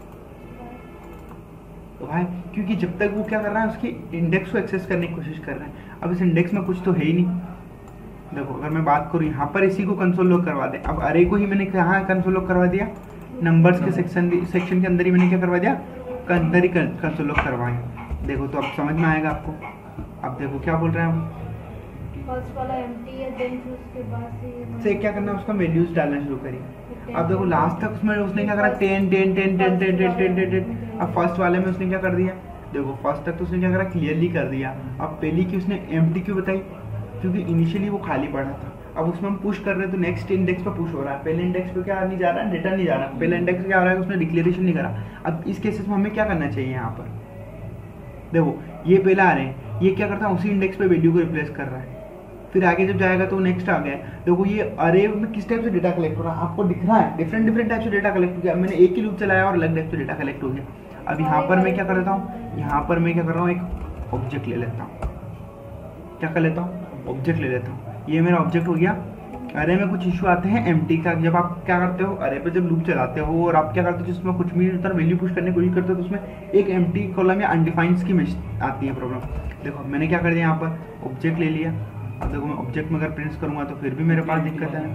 [SPEAKER 1] तो भाई क्योंकि जब तक वो क्या कर रहा है, उसकी इंडेक्स को एक्सेस करने की कोशिश कर रहा है। अब इस इंडेक्स में कुछ तो है ही नहीं। देखो अगर मैं बात करूँ यहाँ पर, इसी को कंसोल लॉक करवा दे। अब अरे को ही मैंने कहाँ कंसोल लॉक करवा दिया, नंबर्स के सेक्शन सेक्शन के अंदर ही मैंने क्या करवा दिया, अंदर ही कंसोल लॉक करवाया। देखो तो अब समझ में आएगा आपको। अब देखो क्या बोल रहे हैं,
[SPEAKER 2] फर्स्ट वाला एम्प्टी है, देन फिर उसके बाद से
[SPEAKER 1] से क्या करना है, उसका वैल्यूज डालना शुरू करिए। अब देखो लास्ट तक उसमें उसने क्या करा, ten ten ten ten ten ten ten ten ten. अब फर्स्ट वाले में उसने क्या कर दिया, देखो फर्स्ट तक तो उसने क्या करा, क्लियरली कर दिया। अब पहली की उसने एम्प्टी क्यों बताई, क्योंकि इनिशियली वो खाली पड़ा था। अब उसमें हम पुश कर रहे हैं तो नेक्स्ट इंडेक्स पे पुश हो रहा है, पहले इंडेक्स पे क्या नहीं जा रहा है, डेटा नहीं जा रहा, पहले इंडेक्स पे क्या हो रहा है, उसने डिक्लेरेशन नहीं करा। अब इस केसेस में हमें क्या करना चाहिए, यहाँ पर देखो ये पहला आ रहे हैं, ये क्या करता है, उसी इंडेक्स पे वैल्यू को रिप्लेस कर रहा है, फिर आगे जब जाएगा तो नेक्स्ट आ गया। देखो ये अरे में किस टाइप से डेटा कलेक्ट हो रहा है आपको दिख रहा है, डिफरेंट डिफरेंट टाइप से डेटा कलेक्ट हो गया। मैंने एक ही लूप चलाया और अलग टाइप से डेटा कलेक्ट हो गया। अब यहाँ पर मैं क्या कर लेता हूँ, यहाँ पर मैं क्या कर रहा हूँ, एक ऑब्जेक्ट ले लेता हूँ, क्या कर लेता हूँ, ऑब्जेक्ट ले लेता हूँ। ये मेरा ऑब्जेक्ट हो गया। अरे में कुछ इशू आते हैं एम्प्टी का, जब आप क्या करते हो, अरे पे जब लूप चलाते हो और आप क्या करते हो, जिसमें कुछ भी वैल्यू पुश करने की कोशिश करते हो तो उसमें एक एम्प्टी कॉलम या अनडिफाइंड की आती है प्रॉब्लम। देखो मैंने क्या कर दिया, यहाँ पर ऑब्जेक्ट ले लिया। अब देखो मैं ऑब्जेक्ट में अगर प्रिंट करूंगा तो फिर भी मेरे पास दिक्कत है।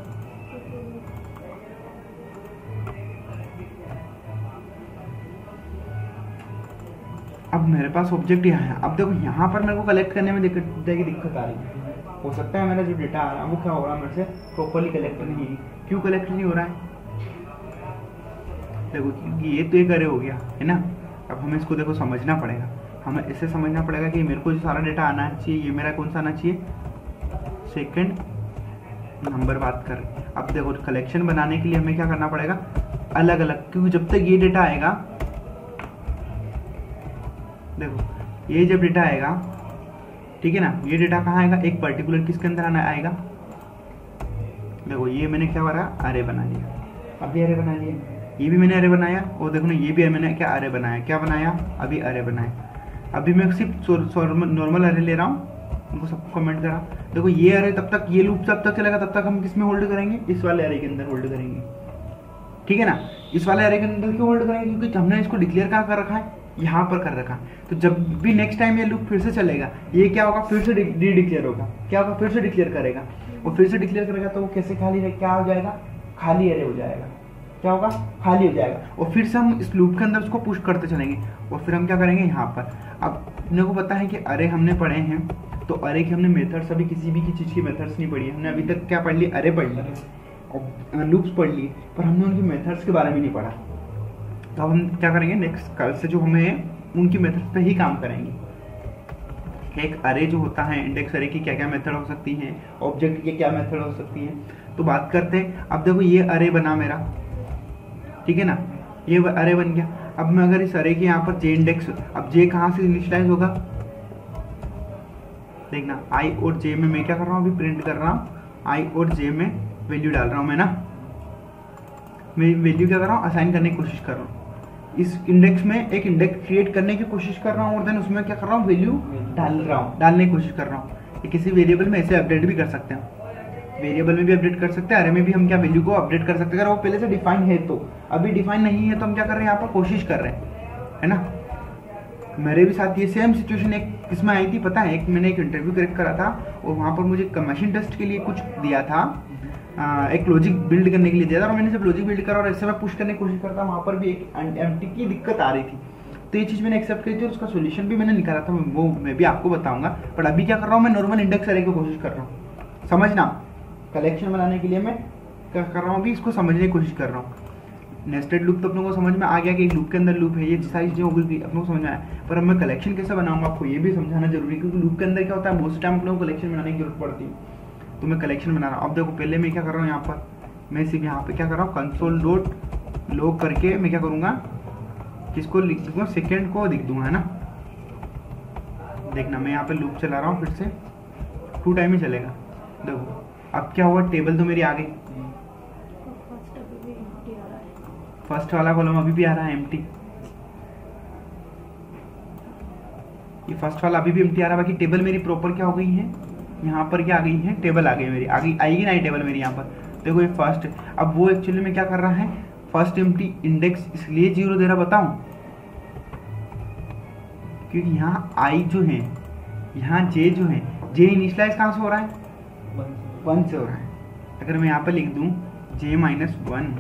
[SPEAKER 1] अब मेरे पास ऑब्जेक्ट यहाँ है। अब देखो यहाँ पर मेरे को कलेक्ट करने में दिक्कत दिक्कत आ रही है। हो सकता है मेरा जो डेटा आ रहा है वो क्या हो रहा है, मेरे से प्रॉपरली कलेक्ट नहीं, क्यों कलेक्ट नहीं हो रहा है, देखो क्योंकि ये तो एक अरे हो गया है ना। अब हमें इसको देखो समझना पड़ेगा, हमें इससे समझना पड़ेगा कि मेरे को जो सारा डेटा आना चाहिए, ये मेरा कौन सा आना चाहिए, सेकंड नंबर बात कर। अब देखो कलेक्शन बनाने के लिए हमें क्या करना पड़ेगा, अलग अलग, क्योंकि जब तक ये डेटा आएगा, देखो ये जब डेटा आएगा, ठीक है ना, ये डेटा कहाँ आएगा, एक पर्टिकुलर किसके अंदर आना आएगा। देखो ये मैंने क्या करा, अरे बना लिया, अभी अरे बना लिया, ये भी मैंने अरे बनाया, और देखो ना ये भी मैंने क्या अरे बनाया, क्या बनाया, अभी अरे बनाया। अभी मैं सिर्फ नॉर्मल अरे ले रहा हूँ, उनको सबको कमेंट करा। देखो ये अरे तब तक, ये लूप तब तक चलेगा तब तक हम किस में होल्ड करेंगे, इस वाले अरे के अंदर होल्ड करेंगे, ठीक है ना। इस वाले अरे के अंदर क्यों होल्ड करेंगे, क्योंकि हमने इसको डिक्लेयर कहाँ कर रखा है, यहाँ पर कर रखा। तो जब भी नेक्स्ट टाइम ये लूप फिर से चलेगा, ये क्या होगा, फिर से डी डिक्लेयर होगा, क्या होगा, फिर से डिक्लेयर करेगा, और फिर से डिक्लेयर करेगा तो वो कैसे खाली है, क्या हो जाएगा, खाली अरे हो जाएगा, क्या होगा, खाली हो जाएगा। और फिर से हम इस लूप के अंदर उसको पुश करते चलेंगे, और फिर हम क्या करेंगे यहाँ पर। अब अपने को पता है कि अरे हमने पढ़े हैं, तो अरे की हमने मेथड्स, अभी किसी भी की चीज़ की मेथड्स नहीं पढ़ी है हमने अभी तक। क्या पढ़ ली, अरे पढ़ ली और लूप्स पढ़ लिए, पर हमने उनकी मेथड्स के बारे में नहीं पढ़ा। तो अब हम क्या करेंगे, नेक्स्ट कल से जो हमें उनकी मेथड्स पे ही काम करेंगे। एक अरे जो होता है, इंडेक्स अरे की क्या क्या मेथड हो सकती हैं, ऑब्जेक्ट की क्या मेथड हो सकती हैं, तो बात करते हैं। अब देखो ये अरे बना मेरा, ठीक है ना, ये अरे बन गया। अब मैं अगर इस अरे के यहाँ पर जे इंडेक्स, अब जे कहाँ से इनिशियलाइज होगा, देखना आई और जे में मैं क्या कर रहा हूँ, अभी प्रिंट कर रहा हूँ, आई और जे में वैल्यू डाल रहा हूँ मैं ना, मैं वैल्यू क्या कर रहा हूँ, असाइन करने की कोशिश कर रहा हूँ। इस इंडेक्स में एक इंडेक्स क्रिएट करने की कोशिश कर रहा हूँ, और देन उसमें क्या कर रहा हूँ, वैल्यू डाल रहा हूँ, डालने की कोशिश कर रहा हूँ। किसी वेरिएबल में ऐसे अपडेट भी कर सकते हैं, वेरिएबल में भी अपडेट कर सकते हैं, अरे में भी हम क्या वैल्यू को अपडेट कर सकते हैं अगर वो पहले से डिफाइन है तो। अभी डिफाइन नहीं है तो हम क्या कर रहे हैं यहाँ पर कोशिश कर रहे हैं, है ना। मेरे भी साथ ये सेम सिचुएशन एक किसमें आई थी पता है, एक मैंने एक इंटरव्यू क्रैक करा था और वहाँ पर मुझे मशीन टेस्ट के लिए कुछ दिया था, आ, एक लॉजिक बिल्ड करने के लिए दिया था और मैंने जब लॉजिक बिल्ड करा और ऐसे मैं पुश करने की कोशिश करता वहाँ पर भी एक एम्प्टी की दिक्कत आ रही थी। तो ये चीज़ मैंने एक्सेप्ट करी थी और उसका सोल्यूशन भी मैंने निकाला था, वो मैं भी आपको बताऊंगा। बट अभी क्या कर रहा हूँ मैं नॉर्मल इंडेक्स अरे की कोशिश कर रहा हूँ, समझना कलेक्शन बनाने के लिए मैं क्या कर रहा हूँ अभी इसको समझने की कोशिश कर रहा हूँ। नेस्टेड लूप तो अपने को समझ में आ गया कि एक लूप के अंदर लूप है, ये सारी चीज़ें हो गई अपने को समझ में आया। पर अब मैं कलेक्शन कैसे बनाऊंगा आपको ये भी समझाना जरूरी है, क्योंकि लूप के अंदर क्या होता है बहुत टाइम अपने को कलेक्शन बनाने की जरूरत पड़ती है। तो मैं कलेक्शन बना रहा हूँ। अब देखो पहले मैं क्या कर रहा हूँ यहाँ पर, मैं सिर्फ यहाँ पे क्या कर रहा हूँ कंसोल डॉट लॉग करके मैं क्या करूँगा किसको लिख दूंगा सेकेंड को लिख दूंगा, है ना। देखना मैं यहाँ पे लूप चला रहा हूँ फिर से टू टाइम ही चलेगा। देखो अब क्या हुआ, टेबल तो मेरी आ गई, फर्स्ट वाला कॉलम अभी भी आ रहा है एम्प्टी, ये फर्स्ट वाला अभी भी एम्प्टी आ रहा है। बाकी टेबल मेरी प्रॉपर क्या हो गई है, यहाँ पर क्या आ गई है, टेबल आ गई मेरी, आ गई आएगी ना टेबल मेरी यहाँ पर। देखो ये फर्स्ट, अब वो एक्चुअली में क्या कर रहा है फर्स्ट एम्प्टी इंडेक्स इसलिए जीरो दे रहा बताऊं क्योंकि यहाँ आई जो है, यहाँ जे जो है, जे इनिशियलाइज कहाँ से हो रहा है, वन से हो रहा है। अगर मैं यहाँ पर लिख दूं जे माइनस वन,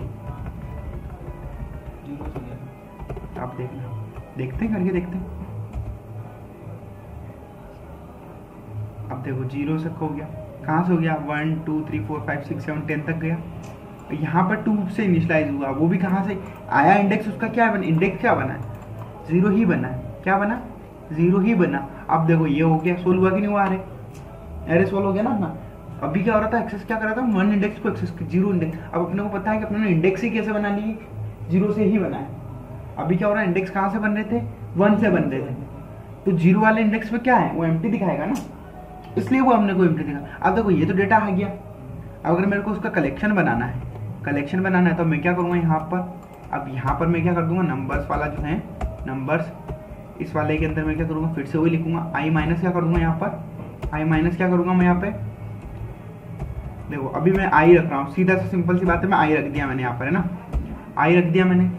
[SPEAKER 1] आप देखना, देखते हैं करके देखते हैं। अब देखो जीरो से हो गया, कहाँ से हो गया, one two three four five six seven ten तक गया। यहाँ पर टू से इनिशियलाइज हुआ, वो भी कहाँ से आया, इंडेक्स उसका क्या बना, इंडेक्स क्या बना है, जीरो ही बना है, क्या बना, जीरो ही बना। अब देखो ये हो गया, सोल्व हुआ कि नहीं हुआ, अरे अरे सोल्व हो गया ना अपना। अभी क्या हो रहा था, एक्सेस क्या कर रहा था, वन इंडेक्स को एक्सेस, जीरो इंडेक्स। अब अपने को पता है कि अपने इंडेक्स ही कैसे बना ली, जीरो से ही बना है। अभी क्या हो रहा है, इंडेक्स कहाँ से बन रहे थे, वन से बन रहे थे, तो जीरो वाले इंडेक्स में क्या है वो एम्प्टी दिखाएगा ना, इसलिए वो हमने को एम्प्टी दिखा। अब देखो ये तो डेटा आ गया, अब अगर मेरे को उसका कलेक्शन बनाना है, कलेक्शन बनाना है तो मैं क्या करूँगा यहाँ पर, अब यहाँ पर मैं क्या कर दूंगा नंबर्स वाला जो है, नंबर्स इस वाले के अंदर मैं क्या करूँगा फिर से वही लिखूंगा, आई माइनस क्या कर दूंगा यहाँ पर, आई माइनस क्या करूँगा मैं यहाँ पे, देखो अभी मैं आई रख रहा हूँ, सीधा सा सिंपल सी बात है, मैं आई रख दिया मैंने यहाँ पर, है ना, आई रख दिया मैंने।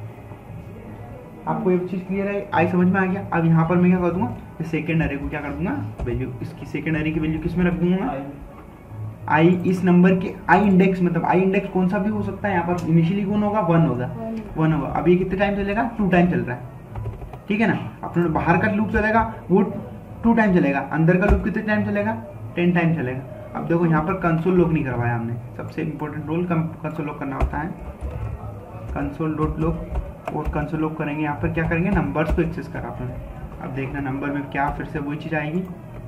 [SPEAKER 1] आपको एक चीज क्लियर है, आई समझ में आ गया। अब यहाँ पर मैं क्या कर दूंगा, सेकेंड अरे को क्या कर दूंगा वैल्यू, इसकी सेकेंड अरे की वैल्यू किस में रख दूंगा, आई इस नंबर के आई इंडेक्स, मतलब आई इंडेक्स कौन सा भी हो सकता है, यहाँ पर इनिशियली कौन होगा, वन होगा, वन होगा। अब ये कितने टाइम चलेगा, टू टाइम चल रहा है, ठीक है ना। अपने बाहर का लूप चलेगा वो टू टाइम चलेगा, अंदर का लूप कितने टाइम चलेगा, टेन टाइम चलेगा। अब देखो यहाँ पर कंसोल लॉग नहीं करवाया हमने, सबसे इंपॉर्टेंट रोल कंसोल लॉग करना होता है, कंसोल डॉट लॉग, और कंसोल लॉग करेंगे यहाँ पर क्या करेंगे, नंबर्स को एक्सेस करा आपने। अब देखना नंबर में क्या फिर से वही चीज आएगी,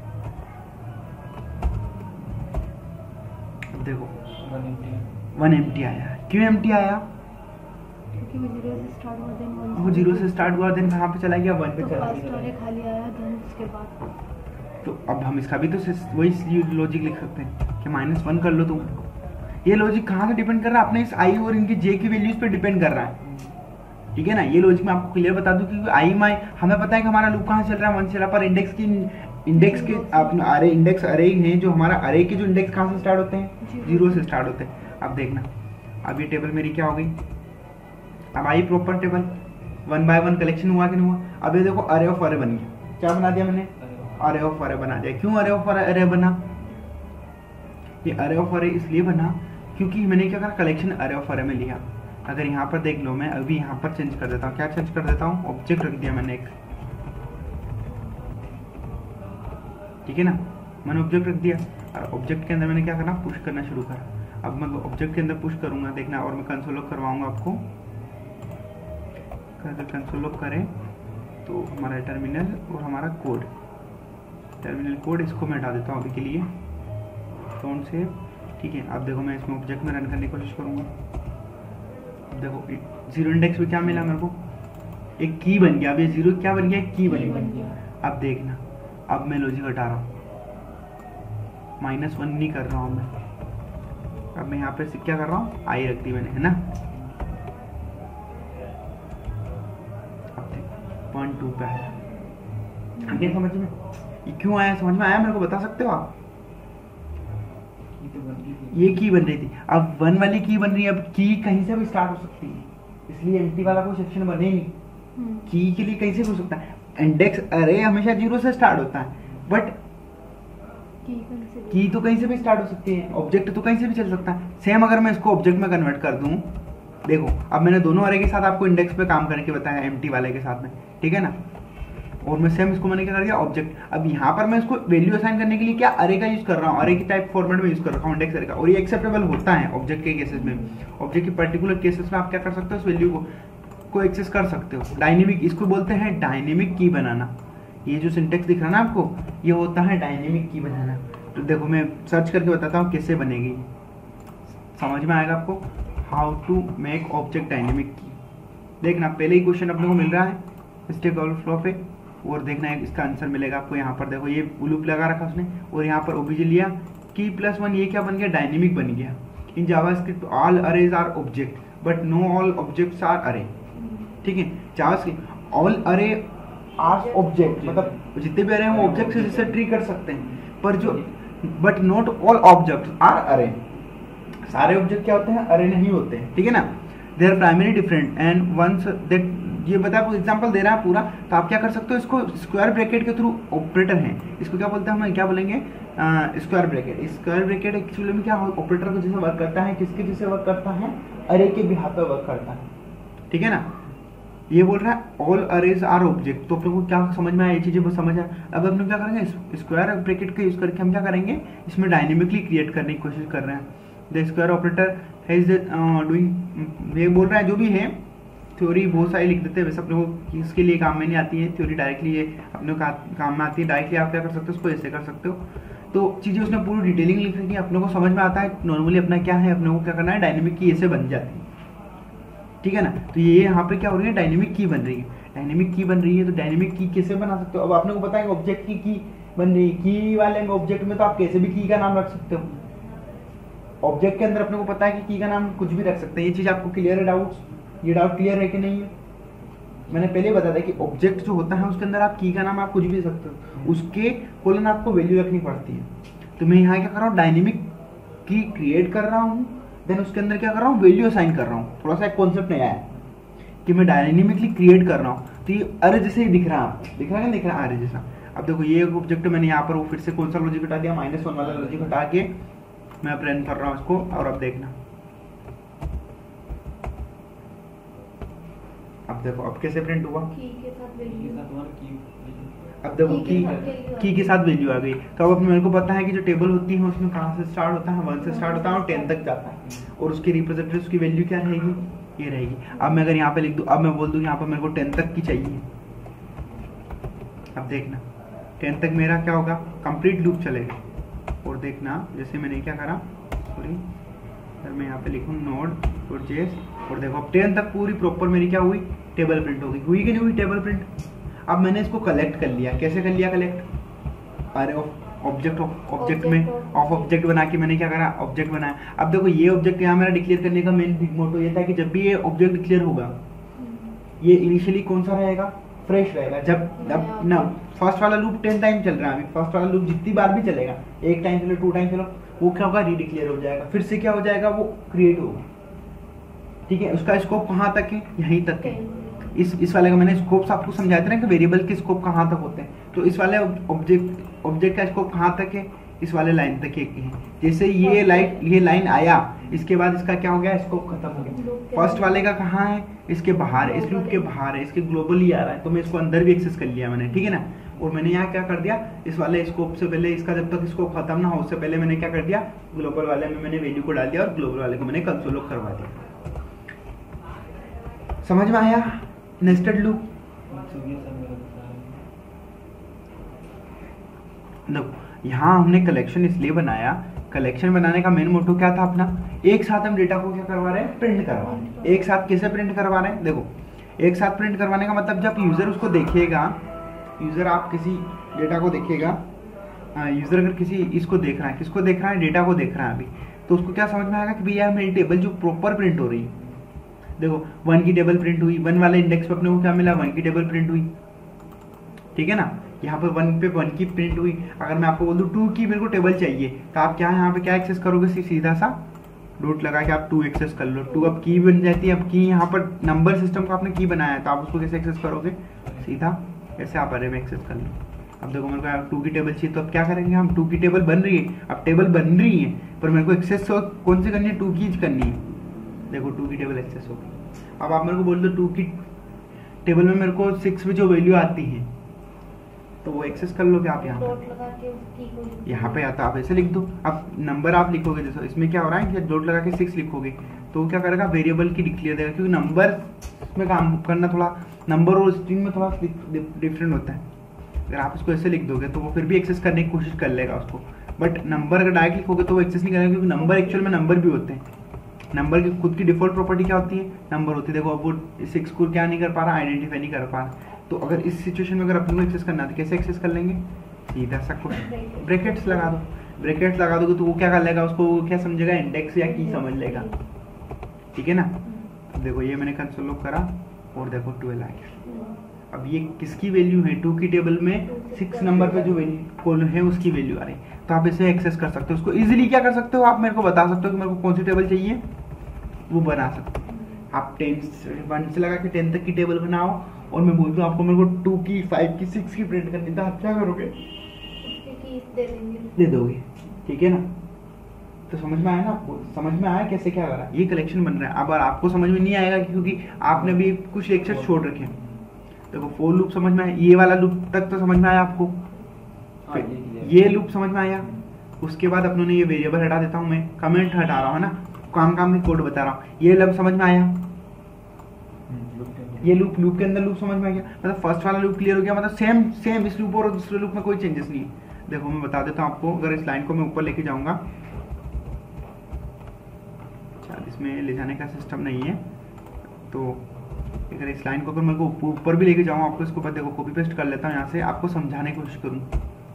[SPEAKER 1] अब देखो वन एम्प्टी आया, क्यों एम्प्टी आया,
[SPEAKER 2] क्योंकि वो जीरो से स्टार्ट हुआ, देन वन,
[SPEAKER 1] वो जीरो से स्टार्ट हुआ, देन कहाँ पे चला गया, वन पे
[SPEAKER 2] तो
[SPEAKER 1] चला
[SPEAKER 2] फर्स्ट
[SPEAKER 1] गया।
[SPEAKER 2] वाले खाली आया, देन उसके बाद
[SPEAKER 1] तो अब हम इसका भी तो वही लॉजिक लिख सकते हैं कि माइनस वन कर लो तुम। ये लॉजिक कहाँ से डिपेंड कर रहा है, अपने इस आई और इनकी जे की वैल्यूज पे डिपेंड कर रहा है, ठीक है ना। ये लॉजिक मैं आपको क्लियर बता दूं कि आई माई हमें पता है कि हमारा लूप कहाँ चल रहा है, वन चला, पर इंडेक्स की इंडेक्स के अपना अरे इंडेक्स अरे हैं जो हमारा अरे के जो इंडेक्स कहाँ से स्टार्ट होते हैं, जीरो से स्टार्ट होते हैं। अब देखना अब ये टेबल मेरी क्या हो गई, अब आई proper table, one by one collection हुआ कि नहीं हुआ। अब ये देखो अरे ऑफ अरे बन गया, क्या बना दिया मैंने, अरे ऑफ अरे बना दिया। क्यों अरे ऑफ अरे बना, ये अरे ऑफ अरे इसलिए बना क्योंकि मैंने क्या करा, कलेक्शन अरे ऑफ अरे में लिया। अगर यहाँ पर देख लो, मैं अभी यहाँ पर चेंज कर देता हूँ, क्या चेंज कर देता हूँ, ऑब्जेक्ट रख दिया मैंने एक, ठीक है ना, मैंने ऑब्जेक्ट रख दिया और ऑब्जेक्ट के अंदर मैंने क्या करना, पुश करना शुरू करा। अब मैं ऑब्जेक्ट के अंदर पुश करूंगा, देखना, और मैं कंसोल लॉग करवाऊंगा आपको। अगर कंसोल लॉग करें तो हमारा टर्मिनल और हमारा कोड, टर्मिनल कोड इसको मैं हटा देता हूँ अभी के लिए, कौन से, ठीक है। अब देखो मैं इसमें ऑब्जेक्ट में रन करने की कोशिश करूंगा। अब देखो जीरो इंडेक्स में क्या मिला मेरे को, एक की बन गया। अब ये जीरो क्या बन गया, एक की बन गया। अब देखना, अब मैं लॉजिक हटा रहा हूँ, माइनस वन नहीं कर रहा हूँ मैं, अब मैं यहाँ पे क्या कर रहा हूँ, आई रख दी मैंने, है ना। अब देखो वन टू पे आया, आगे समझ में, ये क्यों आया, समझ में आया मेरे को बता सकते हो आप, ये की बन रही थी, अब वन वाली की बन रही है, अब की कहीं से भी स्टार्ट हो सकती है, इसलिए एम्प्टी वाला कोई सेक्शन बने ही नहीं। की के लिए कहीं से भी हो सकता है, इंडेक्स अरे हमेशा जीरो से स्टार्ट होता है, बट की तो कहीं से भी स्टार्ट हो सकती है, ऑब्जेक्ट तो कहीं से भी चल सकता है। सेम अगर मैं इसको ऑब्जेक्ट में कन्वर्ट कर दूं, देखो अब मैंने दोनों अरे के साथ आपको इंडेक्स पे काम करके बताया एम्प्टी वाले के साथ में, ठीक है ना, और मैं सेम इसको मैंने क्या कर दिया ऑब्जेक्ट। अब यहाँ पर मैं इसको वैल्यू असाइन करने के लिए क्या अरे का यूज कर रहा हूँ, अरे की टाइप फॉर्मेट में यूज कर रहा हूँ इंडेक्स अरे का, और ये एक्सेप्टेबल होता है ऑब्जेक्ट के केसेस में। ऑब्जेक्ट के पर्टिकुलर केसेस में आप क्या कर सकते हो, उस वैल्यू को को एक्सेस कर सकते हो। डायनेमिक, इसको बोलते हैं डायनेमिक की बनाना। ये जो सिंटेक्स दिख रहा है ना आपको, ये होता है डायनेमिक की बनाना। तो देखो मैं सर्च करके बताता हूँ कैसे बनेगी, समझ में आएगा आपको। How to make object dynamic की। देखना पहले ही क्वेश्चन अपने को मिल रहा है स्टैक ओवरफ्लो पे, और देखना है इसका आंसर मिलेगा आपको। यहाँ पर देखो ये लूप लगा रखा उसने, और यहाँ पर ओबीजे लिया की प्लस वन, ये क्या बन गया, डायनेमिक बन गया। In JavaScript all arrays are object but no all objects are array, ठीक है। JavaScript all array are object, मतलब जितने भी अरे हैं वो ऑब्जेक्ट से जिससे ट्री कर सकते हैं, पर जो but not all objects are array, सारे ऑब्जेक्ट क्या होते हैं, अरे नहीं होते हैं, ठीक है ना। They are primary different and once that, ये बता आपको एग्जांपल दे रहा है पूरा, तो आप क्या कर सकते हो, इसको स्क्वायर ब्रैकेट के थ्रू ऑपरेटर है, इसको क्या बोलते हैं हम, क्या बोलेंगे, square bracket. Square bracket actually में क्या ऑपरेटर को जैसे वर्क करता है, किसके जैसे वर्क करता है, अरे के बिहाफ पे वर्क करता है, ठीक है ना। ये बोल रहा है ऑल अरेज आर ऑब्जेक्ट, तो अपने को क्या समझ में आया, ये चीजें बहुत समझ आया। अब अपने क्या करेंगे, स्क्वायर ब्रैकेट का यूज करके हम क्या करेंगे, इसमें डायनेमिकली क्रिएट करने की कोशिश कर रहे हैं। The square operator has doing, ये बोल रहा है जो भी है, थ्योरी बहुत सारी लिख देते हैं, वैसे अपने को इसके लिए काम में नहीं आती है थ्योरी, डायरेक्टली ये अपने को का, काम में आती है। डायरेक्टली आप क्या कर सकते हो, उसको ऐसे कर सकते हो। तो चीजें उसने पूरी डिटेलिंग लिख रखी है, अपने को समझ में आता है नॉर्मली अपना क्या है, अपने को क्या करना है, डायनेमिक की ऐसे बन जाती है, ठीक है ना। तो ये यहाँ पे क्या हो रही है, डायनेमिक की बन रही है। डायनेमिक की बन रही है तो डायनेमिक की कैसे बना सकते हो, अब आपने को पता है ऑब्जेक्ट की की बन रही है, की वाले में ऑब्जेक्ट में तो आप कैसे भी की का नाम रख सकते हो। ऑब्जेक्ट के अंदर अपने को पता है कि की का नाम कुछ भी रख सकते हैं। ये चीज आपको क्लियर है, डाउट्स, ये डाउट क्लियर है कि नहीं है। मैंने पहले बताया था कि ऑब्जेक्ट जो होता है उसके अंदर आप की का नाम आप कुछ भी सकते हो, उसके कोलन आपको वैल्यू रखनी पड़ती है। तो मैं यहाँ क्या कर रहा हूँ, डायनेमिक की क्रिएट कर रहा हूँ, देन उसके अंदर क्या कर रहा हूँ, वैल्यू असाइन कर रहा हूँ। थोड़ा सा एक कॉन्सेप्ट नया है कि मैं डायनेमिकली क्रिएट कर रहा हूँ, तो ये अरे जैसे ही दिख रहा है, दिख रहा है दिख रहा है अरे जैसा। अब देखो ये ऑब्जेक्ट मैंने यहाँ पर वो फिर से कौन सा लॉजिक हटा दिया, माइनस वन वाला लॉजिक हटा के मैं अब रन कर रहा हूँ इसको, और अब देखना, अब देखो अब कैसे प्रिंट हुआ,
[SPEAKER 2] की के साथ वैल्यू,
[SPEAKER 1] अब देखो की की के साथ वैल्यू आ गई। तो अब मेरे को पता है कि जो टेबल होती है उसमें कहाँ से स्टार्ट होता है, वन से स्टार्ट होता है और टेन तक जाता है, और उसकी रिप्रेजेंटेटिव उसकी वैल्यू क्या रहेगी, ये रहेगी। अब मैं अगर यहाँ पे लिख दूँ, अब मैं बोल दूँ यहाँ पर मेरे को टेन तक की चाहिए, अब देखना टेन तक मेरा क्या होगा, कंप्लीट लूप चलेगा। और देखना जैसे मैंने क्या करा, सॉरी अगर मैं यहाँ पे लिखूँ नोड और जेस, और देखो अब टेन तक पूरी प्रॉपर मेरी क्या हुई, टेबल प्रिंट होगी, हुई कि नहीं हुई टेबल प्रिंट। अब मैंने इसको कलेक्ट कर लिया, कैसे कर लिया कलेक्ट, अरे ऑब्जेक्ट ऑब्जेक्ट में ऑफ ऑब्जेक्ट बना के मैंने क्या करा, ऑब्जेक्ट बनाया। अब देखो ये ऑब्जेक्ट यहाँ मेरा डिक्लेयर करने का मेन मोटो ये था कि जब भी ये ऑब्जेक्ट डिक्लेयर होगा, ये इनिशियली कौन सा रहेगा, फ्रेश रहेगा। जब जब ना फर्स्ट वाला लूप टेन टाइम चल रहा है, अभी फर्स्ट वाला लूप जितनी बार भी चलेगा, एक टाइम चलो टू टाइम चलो, वो क्या होगा, रीडिक्लेयर हो जाएगा, फिर से क्या हो जाएगा, वो क्रिएट होगा, ठीक है। उसका स्कोप कहाँ तक है, यहीं तक है। इस इस वाले का मैंने स्कोप आपको समझाया था ना कि वेरिएबल के स्कोप कहाँ तक होते हैं, तो इस वाले ऑब्जेक्ट ऑब्जेक्ट का स्कोप कहाँ तक है, इस वाले लाइन तक एक है। जैसे ये लाइन ये लाइन आया, इसके बाद इसका क्या हो गया, स्कोप खत्म हो गया। फर्स्ट वाले का कहाँ है, इसके बाहर है, इस लूप के बाहर है, इसके ग्लोबली आ रहा है, तो मैं इसको अंदर भी एक्सेस कर लिया मैंने, ठीक है ना। और मैंने यहाँ क्या कर दिया, इस वाले स्कोप से पहले, इसका जब तक स्कोप खत्म ना हो उससे पहले मैंने क्या कर दिया, ग्लोबल वाले में मैंने वैल्यू को डाल दिया और ग्लोबल वाले को मैंने कंसोल लॉक करवा दिया। समझ में आया नेस्टेड लूप। देखो यहाँ हमने कलेक्शन इसलिए बनाया, कलेक्शन बनाने का मेन मोटो क्या था अपना, एक साथ हम डेटा को क्या करवा रहे हैं, प्रिंट करवा रहे हैं। एक साथ कैसे प्रिंट करवा रहे हैं, देखो एक साथ प्रिंट करवाने का मतलब जब यूजर उसको देखेगा, यूजर आप किसी डेटा को देखेगा, यूजर अगर किसी इसको देख रहा है, किसको देख रहा है, डेटा को देख रहा है अभी, तो उसको क्या समझ में आएगा कि भैया मेरी टेबल जो प्रॉपर प्रिंट हो रही है, देखो वन की टेबल प्रिंट हुई, वन वाले इंडेक्स पे अपने को क्या मिला, वन की टेबल प्रिंट हुई, ठीक है ना। यहाँ पर वन पे वन की प्रिंट हुई। अगर मैं आपको बोल दूँ टू की मेरे को टेबल चाहिए, तो आप क्या यहाँ पे क्या एक्सेस करोगे, सीधा सा डॉट लगा के आप टू एक्सेस कर लो। टू अब की बन जाती है। अब की यहाँ पर नंबर सिस्टम का आपने की बनाया है, तो आप उसको कैसे एक्सेस करोगे, सीधा ऐसे आप अरे में एक्सेस कर लो। अब देखो मेरे को टू की टेबल चाहिए, तो अब क्या करेंगे हम, टू की टेबल बन रही है, अब टेबल बन रही है पर मेरे को एक्सेस कौन सी करनी है, टू की करनी है। देखो टू की टेबल एक्सेस हो गई। अब आप मेरे को बोल दो टू की टेबल में मेरे को सिक्स में जो वैल्यू आती है तो वो एक्सेस कर लोगे आप यहाँ पे, यहाँ पे आता आप ऐसे लिख दो। अब नंबर आप लिखोगे, जैसे इसमें क्या हो रहा है कि डॉट लगा के सिक्स लिखोगे तो क्या करेगा, वेरिएबल की डिक्लेयर देगा, क्योंकि नंबर में काम करना थोड़ा नंबर और स्ट्रिंग में थोड़ा डिफरेंट होता है। अगर आप इसको ऐसे लिख दोगे तो वो फिर भी एक्सेस करने की कोशिश कर लेगा उसको, बट नंबर अगर डायरेक्ट लिखोगे तो वो एक्सेस नहीं करेगा, क्योंकि नंबर एक्चुअल में नंबर भी होते हैं। नंबर की खुद की डिफॉल्ट प्रॉपर्टी क्या होती है, नंबर होती है। देखो अब वो सिक्स को क्या नहीं कर पा रहा, आइडेंटिफाई नहीं कर पा रहा। तो अगर इस सिचुएशन में अगर अपने को एक्सेस करना है तो कैसे एक्सेस कर लेंगे, सीधा सा कुछ ब्रैकेट्स लगा दो। ब्रैकेट्स लगा दोगे तो वो क्या कर लेगा, उसको क्या समझेगा, इंडेक्स या की समझ लेगा, ठीक है ना। अब देखो ये मैंने कंसोल लॉग करा और देखो ट्वेल्व आ गया। अब ये किसकी वैल्यू है, टू की टेबल में सिक्स नंबर पे जो वैल्यू कॉलम है उसकी वैल्यू आ रही, तो आप इसे एक्सेस कर सकते हो। उसको इजीली क्या कर सकते हो, आप मेरे को बता सकते हो कि मेरे को कौन सी टेबल चाहिए, वो बना सकते हो। आप टेन वन से लगा के टेन तक की टेबल बनाओ और मैं बोलता हूँ आपको मेरे को टू की, फाइव की, सिक्स की प्रिंट करनी, तो आप क्या करोगे,
[SPEAKER 2] दे देंगे,
[SPEAKER 1] दे दोगे, ठीक है ना। तो समझ में आया ना आपको, समझ में आया कैसे क्या करा, ये कलेक्शन बन रहा है। अब आपको समझ में नहीं आएगा क्योंकि आपने भी कुछ लेक्चर छोड़ रखे हैं। देखो फोर लूप समझ में आया, ये वाला लूप तक तो समझ में आया आपको, ये लूप समझ में आया। उसके बाद अपनों ने ये वेरिएबल हटा देता हूँ मैं, कमेंट हटा रहा हूँ ना, काम काम में कोड बता रहा हूँ। ये लूप समझ में आया, ये लूप लूप के अंदर लूप समझ में आ गया, मतलब फर्स्ट वाला लूप क्लियर हो गया, मतलब सेम सेम इस लूप और दूसरे लूप में कोई चेंजेस नहीं है। देखो मैं बता देता हूँ आपको, अगर इस लाइन को मैं ऊपर लेके जाऊंगा, अच्छा इसमें ले जाने का सिस्टम नहीं है, तो अगर इस लाइन को अगर मैं को ऊपर भी लेके जाऊँ आपको, इसको ऊपर देखो कॉपी पेस्ट कर लेता हूँ यहाँ से, आपको समझाने की कोशिश करूँ।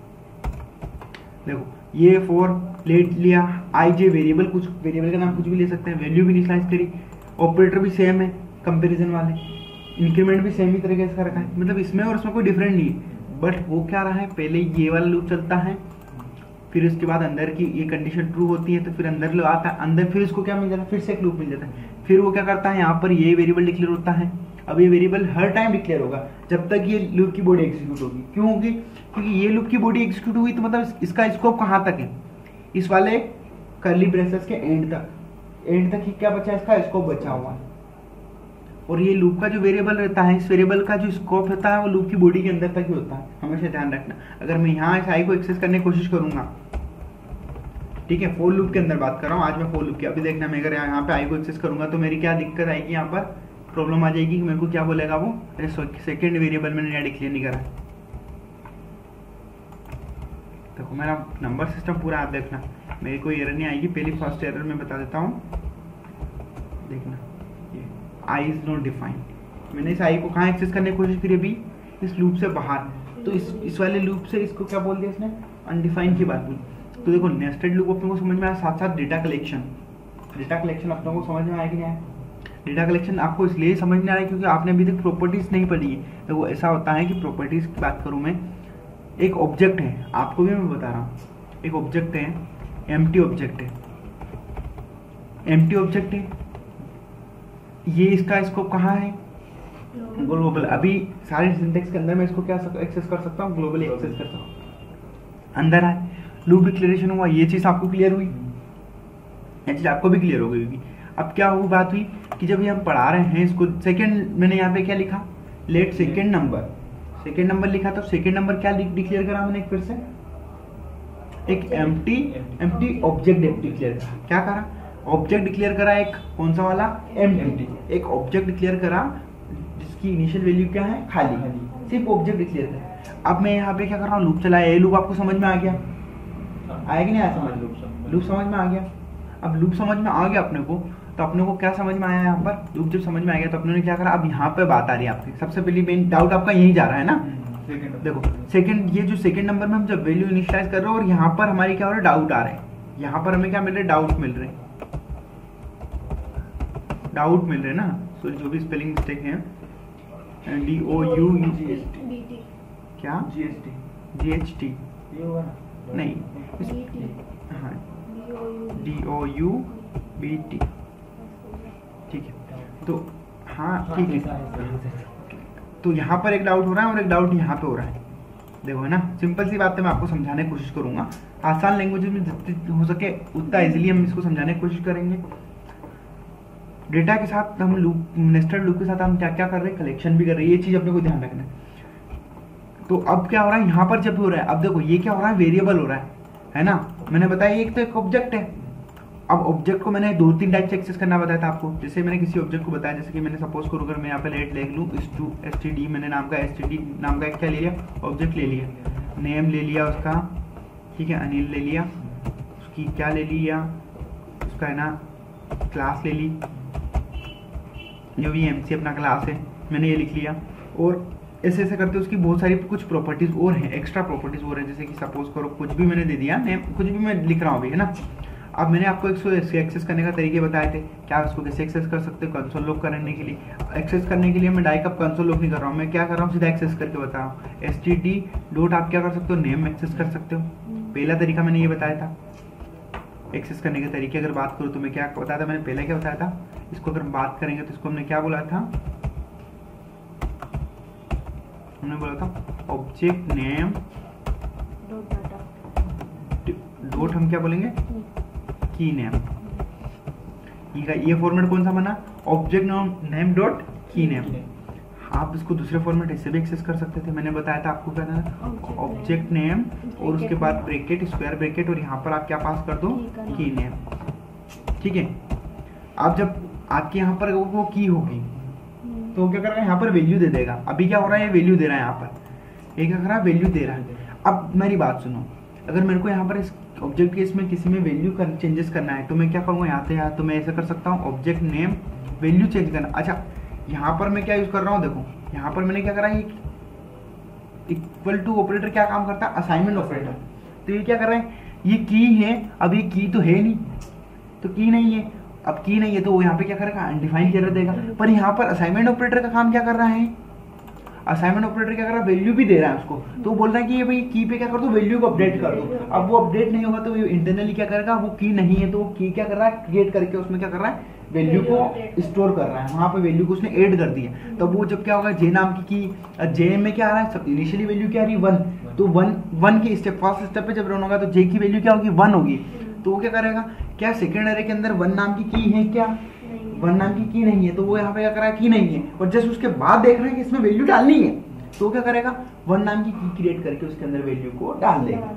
[SPEAKER 1] देखो ये फोर लेट लिया, आई जे वेरिएबल, कुछ वेरिएबल का नाम कुछ भी ले सकते हैं, वैल्यू भी इनिशियलाइज करी, ऑपरेटर भी सेम है कंपैरिजन वाले, इंक्रीमेंट भी सेम ही तरीके से रखा है, मतलब इसमें और उसमें कोई डिफरेंट नहीं है। बट वो क्या रहा है, पहले ये वाला लूप चलता है, फिर उसके बाद अंदर की ये कंडीशन ट्रू होती है तो फिर अंदर लूप आता है, अंदर फिर उसको क्या मिल जाता है, फिर से एक लूप मिल जाता है। फिर वो क्या करता है, यहाँ पर ये वेरिएबल डिक्लेयर होता है। अब ये वेरिएबल हर टाइम डिक्लेयर होगा जब तक ये लूप की बॉडी एग्जीक्यूट होगी। क्यों होगी, क्योंकि ये लूप की बॉडी एग्जीक्यूट हुई तो मतलब इसका स्कोप कहाँ तक है, इस वाले कर्ली ब्रेसेस के एंड तक, एंड तक ही क्या बचा है, इसका स्कोप बचा हुआ है। और ये लूप का जो वेरिएबल रहता है, इस वेरिएबल का जो स्कोप होता है वो लूप की बॉडी के अंदर तक ही होता है, हमेशा ध्यान रखना। अगर मैं यहाँ इस आई को एक्सेस करने की कोशिश करूंगा, ठीक है, फोर लूप के अंदर बात कर रहा हूँ आज मैं, फोर लूप की। अभी देखना मैं अगर यहाँ पे आई को एक्सेस करूंगा तो मेरी क्या दिक्कत आएगी, यहाँ पर प्रॉब्लम आ जाएगी कि मेरे को क्या बोलेगा वो, अरे सेकेंड वेरिएबल मैंने यहाँ डिक्लेयर नहीं करा। देखो मेरा नंबर सिस्टम पूरा आप देखना, मेरी कोई एरर नहीं आएगी। पहली फर्स्ट एरर मैं बता देता हूँ, देखना ये आई इज नॉट डिफाइंड। मैंने इस आई को कहाँ एक्सेस करने की कोशिश करी, अभी इस लूप से बाहर, तो इस इस वाले लूप से इसको क्या बोल दिया इसने, अनडिफाइंड की बात बोली। तो देखो नेस्टेड लूप अपने को समझ में आया, साथ साथ डेटा कलेक्शन, डेटा कलेक्शन अपने को समझ में आया कि नहीं आया। डेटा कलेक्शन आपको इसलिए समझ नहीं आ रहा है क्योंकि आपने अभी तक प्रॉपर्टीज नहीं पढ़ी है। देखो ऐसा होता है कि प्रॉपर्टीज की बात करूँ मैं, एक ऑब्जेक्ट है, आपको भी मैं बता रहा हूँ, एक ऑब्जेक्ट है, एम्प्टी ऑब्जेक्ट है, एम्प्टी ऑब्जेक्ट है, ये इसका स्कोप कहाँ है, ग्लोबल। अभी सारे सिंटेक्स के अंदर मैं इसको क्या एक्सेस कर सकता हूँ, ग्लोबली एक्सेस कर सकता हूँ। अंदर आए, लूप डिक्लेरेशन हुआ, ये चीज आपको क्लियर हुई, ये चीज आपको भी क्लियर हो गई होगी। अब क्या हुई बात हुई कि जब ये हम पढ़ा रहे हैं इसको, सेकंड मैंने यहाँ पे क्या लिखा, let second number, second number लिखा, तो सेकंड नंबर क्या डिक्लेयर करा मैंने, एक फिर से एक एम्प्टी एम्प्टी ऑब्जेक्ट डिक्लेयर करा। क्या करा, ऑब्जेक्ट डिक्लेयर करा, एक कौन सा वाला, एम्प्टी, एक ऑब्जेक्ट डिक्लेयर करा जिसकी इनिशियल वैल्यू क्या है, खाली, सिर्फ ऑब्जेक्ट डिक्लेयर करा। अब मैं यहाँ पे क्या कर रहा हूँ, लूप चलाया, ये लूप आपको समझ में आ गया, आया कि नहीं आया समझ, लूप लूप समझ में आ गया। अब लूप समझ में आ गया अपने को, तो अपने को क्या समझ में आया, यहाँ पर लूप जब समझ में आ गया तो अपने ने क्या करा, अब यहाँ पे बात आ रही है आपकी, सबसे पहली मेन डाउट आपका यही जा रहा है ना। देखो सेकंड, ये जो सेकंड नंबर में हम जब वैल्यू इनिशियलाइज कर रहे हो और यहाँ पर हमारी क्या हो रहा है, डाउट आ रहे हैं, यहाँ पर हमें क्या मिल रहे हैं, डाउट मिल रहे हैं, डाउट मिल रहे हैं ना, सॉरी जो भी स्पेलिंग मिस्टेक है, डी ओ यू क्या
[SPEAKER 3] G S T
[SPEAKER 1] G H T
[SPEAKER 3] ये होगा ना?
[SPEAKER 1] नहीं, इस-
[SPEAKER 2] डी
[SPEAKER 1] हाँ
[SPEAKER 2] O
[SPEAKER 1] D O U B T, ठीक है। तो हाँ ठीक है,
[SPEAKER 3] ऐसा है, सही है।
[SPEAKER 1] तो यहाँ पर एक डाउट हो रहा है और एक डाउट यहाँ पे हो रहा है। देखो है ना, सिंपल सी बात है, मैं आपको समझाने की कोशिश करूंगा। आसान लैंग्वेज में जितनी हो सके उतना इजीली हम इसको समझाने की कोशिश करेंगे। डेटा के साथ हम लूप, नेस्टेड लूप के साथ हम क्या क्या कर रहे हैं, कलेक्शन भी कर रहे हैं, ये चीज अपने को ध्यान रखना है। तो अब क्या हो रहा है यहाँ पर, जब हो रहा है, अब देखो ये क्या हो रहा है, वेरिएबल हो रहा है है ना। मैंने बताया एक तो एक ऑब्जेक्ट है। अब ऑब्जेक्ट को मैंने दो तीन टाइप से एक्सेस करना बताया था आपको। जैसे मैंने किसी ऑब्जेक्ट को बताया, जैसे कि मैंने सपोज करूँ अगर मैं यहाँ पे लेट लिख लूँ इस टू एस टी डी, मैंने नाम का एस टी डी नाम का क्या ले लिया, ऑब्जेक्ट ले लिया, नेम ले लिया उसका, ठीक है, अनिल ले लिया, उसकी क्या ले लिया, उसका है ना क्लास ले ली, जो भी एम सी अपना क्लास है, मैंने ये लिख लिया। और ऐसे ऐसे करते उसकी बहुत सारी कुछ प्रॉपर्टीज और हैं, एक्स्ट्रा प्रॉपर्टीज और हैं। जैसे कि सपोज करो कुछ भी मैंने दे दिया, नेम कुछ भी मैं लिख रहा हूँ अभी, है ना। अब मैंने आपको इसको एक्सेस करने का तरीके बताए थे, क्या उसको कैसे एक्सेस कर सकते हो, कंसोल लॉक करने के लिए। एक्सेस करने के लिए मैं डायरेक्ट अब कंसोल लॉक नहीं कर रहा हूँ, मैं क्या कर रहा हूँ, सीधा एक्सेस करके बता रहा हूँ। एस टी डी डॉट आप क्या कर सकते हो, नेम एक्सेस कर सकते हो। पहला तरीका मैंने ये बताया था एक्सेस करने के तरीके। अगर बात करूँ तो मैं क्या बताया था, मैंने पहले क्या बताया था, इसको अगर बात करेंगे तो इसको हमने क्या बोला था, हमने बोला था object name
[SPEAKER 2] dot data
[SPEAKER 1] dot हम क्या बोलेंगे, की नेम। ठीक है, ये फॉर्मेट कौन सा बना, object name dot key name. आप इसको दूसरे फॉर्मेट ऐसे भी एक्सेस कर सकते थे, मैंने बताया था आपको क्या था, ऑब्जेक्ट नेम और उसके बाद ब्रैकेट, स्क्वायर ब्रैकेट, और यहाँ पर आप क्या पास कर दो, की नेम। ठीक है, अब जब आपके यहाँ पर वो की होगी तो वो क्या कर रहा है, यहाँ पर वैल्यू दे देगा। अभी क्या हो रहा है, ये वैल्यू दे रहा है, यहाँ पर ये क्या कर रहा है, वैल्यू दे रहा है। अब मेरी बात सुनो, अगर मेरे को यहाँ पर इस ऑब्जेक्ट केस में किसी में वैल्यू कर चेंजेस करना है तो मैं क्या करूँगा, यहाँ से यहाँ तो मैं ऐसा कर सकता हूँ, ऑब्जेक्ट नेम वैल्यू चेंज करना। अच्छा, यहाँ पर मैं क्या यूज कर रहा हूँ, देखो यहाँ पर मैंने क्या करा है, इक्वल टू ऑपरेटर क्या काम करता है, असाइनमेंट ऑपरेटर। तो ये क्या कर रहा है, ये की है, अब ये की तो है नहीं, तो की नहीं है, अब की नहीं है तो वो यहाँ पे क्या करेगा, अनडिफाइंड कर देगा। पर यहाँ पर असाइनमेंट ऑपरेटर का काम क्या कर रहा है, असाइनमेंट ऑपरेटर क्या कर रहा है, वैल्यू भी दे रहा है उसको। तो वो बोल रहा है कि ये भाई की पे क्या कर दो, वैल्यू को अपडेट कर दो। अब वो अपडेट नहीं होगा तो इंटरनली क्या करेगा, वो की नहीं है तो वो की क्या कर रहा है, क्रिएट करके उसमें क्या कर रहा है, वैल्यू को स्टोर कर रहा है, वहां पे वैल्यू को उसने ऐड कर दिया। तब तो वो जब क्या होगा, जे नाम की की जे में क्या आ रहा है, इनिशियली वैल्यू क्या आ रही है, वन। तो वन वन की स्टेप फर्स्ट स्टेप पे जब रन होगा तो जे की वैल्यू क्या होगी, वन होगी। तो वो क्या करेगा, क्या सेकेंड अरे के अंदर वन नाम की की है, क्या वन नाम की की नहीं है, तो वो यहाँ पे क्या कर रहा है, की नहीं है, और जस्ट उसके बाद देख रहे हैं कि इसमें वैल्यू डालनी है, तो क्या करेगा, वन नाम की की क्रिएट करके उसके अंदर वैल्यू को डाल देगा।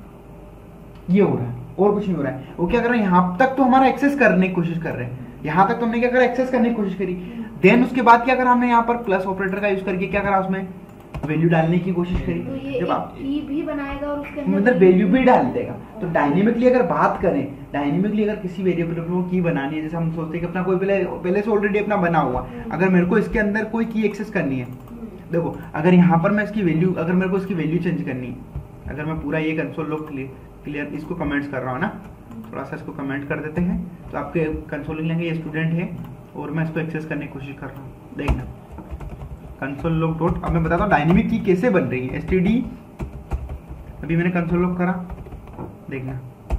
[SPEAKER 1] ये हो रहा है, और कुछ नहीं हो रहा है। वो क्या कर रहे हैं, यहाँ तक तो हमारा एक्सेस करने की कोशिश कर रहे हैं, यहाँ तक तो हमने क्या करा, एक्सेस करने की कोशिश करी। देन उसके बाद क्या करा, हमने यहाँ पर प्लस ऑपरेटर का यूज करके क्या करा, उसमें वैल्यू डालने की कोशिश करी।
[SPEAKER 2] तो ये
[SPEAKER 1] जब आप
[SPEAKER 2] की भी बनाएगा और उसके अंदर
[SPEAKER 1] मतलब वैल्यू भी डाल देगा। तो डायनेमिकली अगर बात करें, डायनेमिकली अगर किसी वेरिएबल को की बनानी है, जैसे हम सोचते हैं कि अपना कोई पहले पहले से ऑलरेडी अपना बना हुआ, अगर मेरे को इसके अंदर कोई की एक्सेस करनी है, देखो अगर यहाँ पर मैं इसकी वैल्यू, अगर मेरे को इसकी वैल्यू चेंज करनी है, अगर मैं पूरा ये कंसोल लॉग क्लियर इसको कमेंट्स कर रहा हूँ ना, थोड़ा सा इसको कमेंट कर देते हैं तो आपके कंसोल लिख लेंगे, ये स्टूडेंट है और मैं इसको एक्सेस करने की कोशिश कर रहा हूँ। देखना कंसोल लॉग डॉट, अब मैं बताता हूँ डायनेमिक की कैसे बन रही है, एसटीडी। अभी मैंने कंसोल लॉग करा, देखना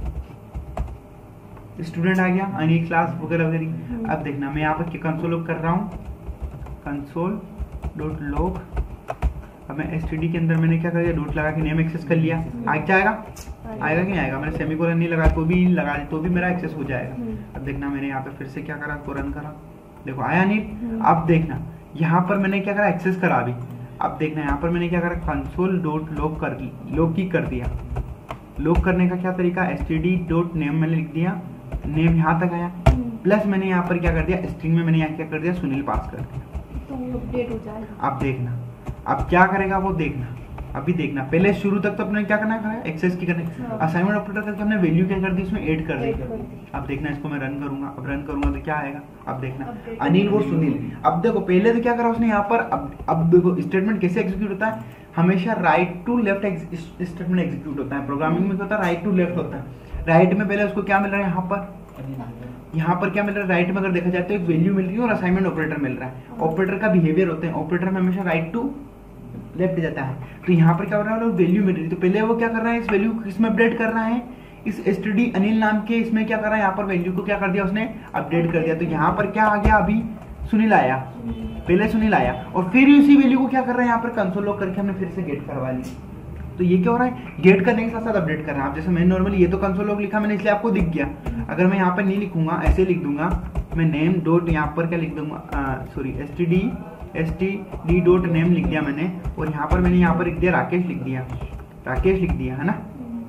[SPEAKER 1] स्टूडेंट आ गया, अनी क्लास वगैरह वगैरह। अब देखना मैं यहाँ पर कंसोल लॉग कर रहा हूँ, कंसोल डॉट लॉग। अब मैं एसटीडी के अंदर मैंने क्या कर दिया, डॉट लगा के नेम एक्सेस कर लिया। आ जाएगा, आएगा कि नहीं आएगा, मैंने सेमीकोलन नहीं लगाया तो भी लगा तो भी मेरा एक्सेस हो जाएगा। अब देखना मैंने यहाँ पे फिर से क्या करा, को रन करा, देखो आया नहीं। अब देखना यहाँ पर मैंने क्या करा, एक्सेस करा अभी। अब देखना यहाँ पर मैंने क्या करा, कंसोल डॉट लॉग कर लॉग की कर दिया। लॉग करने का क्या तरीका, एसटीडी डॉट नेम मैंने लिख दिया, नेम यहाँ तक आया, प्लस मैंने यहाँ पर क्या कर दिया, स्ट्रिंग में मैंने यहाँ क्या कर दिया, सुनील पास कर दिया,
[SPEAKER 2] तो वो अपडेट हो जाएगा।
[SPEAKER 1] अब देखना अब क्या करेगा वो, देखना अभी देखना। पहले शुरू तक तो अपने क्या करना है, एक्सेस की करने, असाइनमेंट ऑपरेटर करके हमने वैल्यू क्या कर दी, उसमें ऐड कर दी। अब देखना इसको मैं रन करूंगा, अब रन करूंगा तो क्या आएगा, अब देखना अनिल और सुनील। अब देखो पहले तो क्या करा उसने यहाँ पर, अब अब देखो स्टेटमेंट कैसे एग्जीक्यूट होता है, हमेशा right to left statement execute होता है। प्रोग्रामिंग में क्या होता है, राइट टू लेफ्ट होता है। राइट में पहले उसको क्या मिल रहा है, यहाँ पर यहाँ पर क्या मिल रहा है, राइट में अगर देखा जाए तो एक वैल्यू मिल रही है और असाइनमेंट ऑपरेटर मिल रहा है। ऑपरेटर का बिहेवियर होते हैं, ऑपरेटर में हमेशा राइट टू लेफ्ट जाता है। तो यहाँ पर क्या हो रहा है, वैल्यू मिल रही है। तो पहले वो क्या कर रहा है, इस वैल्यू को इसमें अपडेट कर रहा है, इस एसटीडी अनिल नाम के इसमें क्या कर रहा है, यहाँ पर वैल्यू को क्या कर दिया उसने, अपडेट कर दिया। तो यहाँ पर क्या आ गया, अभी सुनील आया, पहले सुनील आया और फिर उसी वैल्यू को क्या कर रहा है, यहाँ पर कंसोल लॉग करके हमने फिर से गेट करवा ली। तो ये क्या हो रहा है, गेट करने के साथ साथ अपडेट कर रहा है। आप जैसे मैंने नॉर्मली ये तो कंसोल लॉग लिखा मैंने इसलिए आपको दिख गया। अगर मैं यहाँ पर नहीं लिखूंगा, ऐसे लिख दूंगा मैं, नेम डॉट यहाँ पर क्या लिख दूंगा, sorry S T D S T D dot name लिख दिया मैंने, और यहाँ पर मैंने यहाँ पर लिख दिया राकेश लिख दिया, राकेश लिख दिया है ना,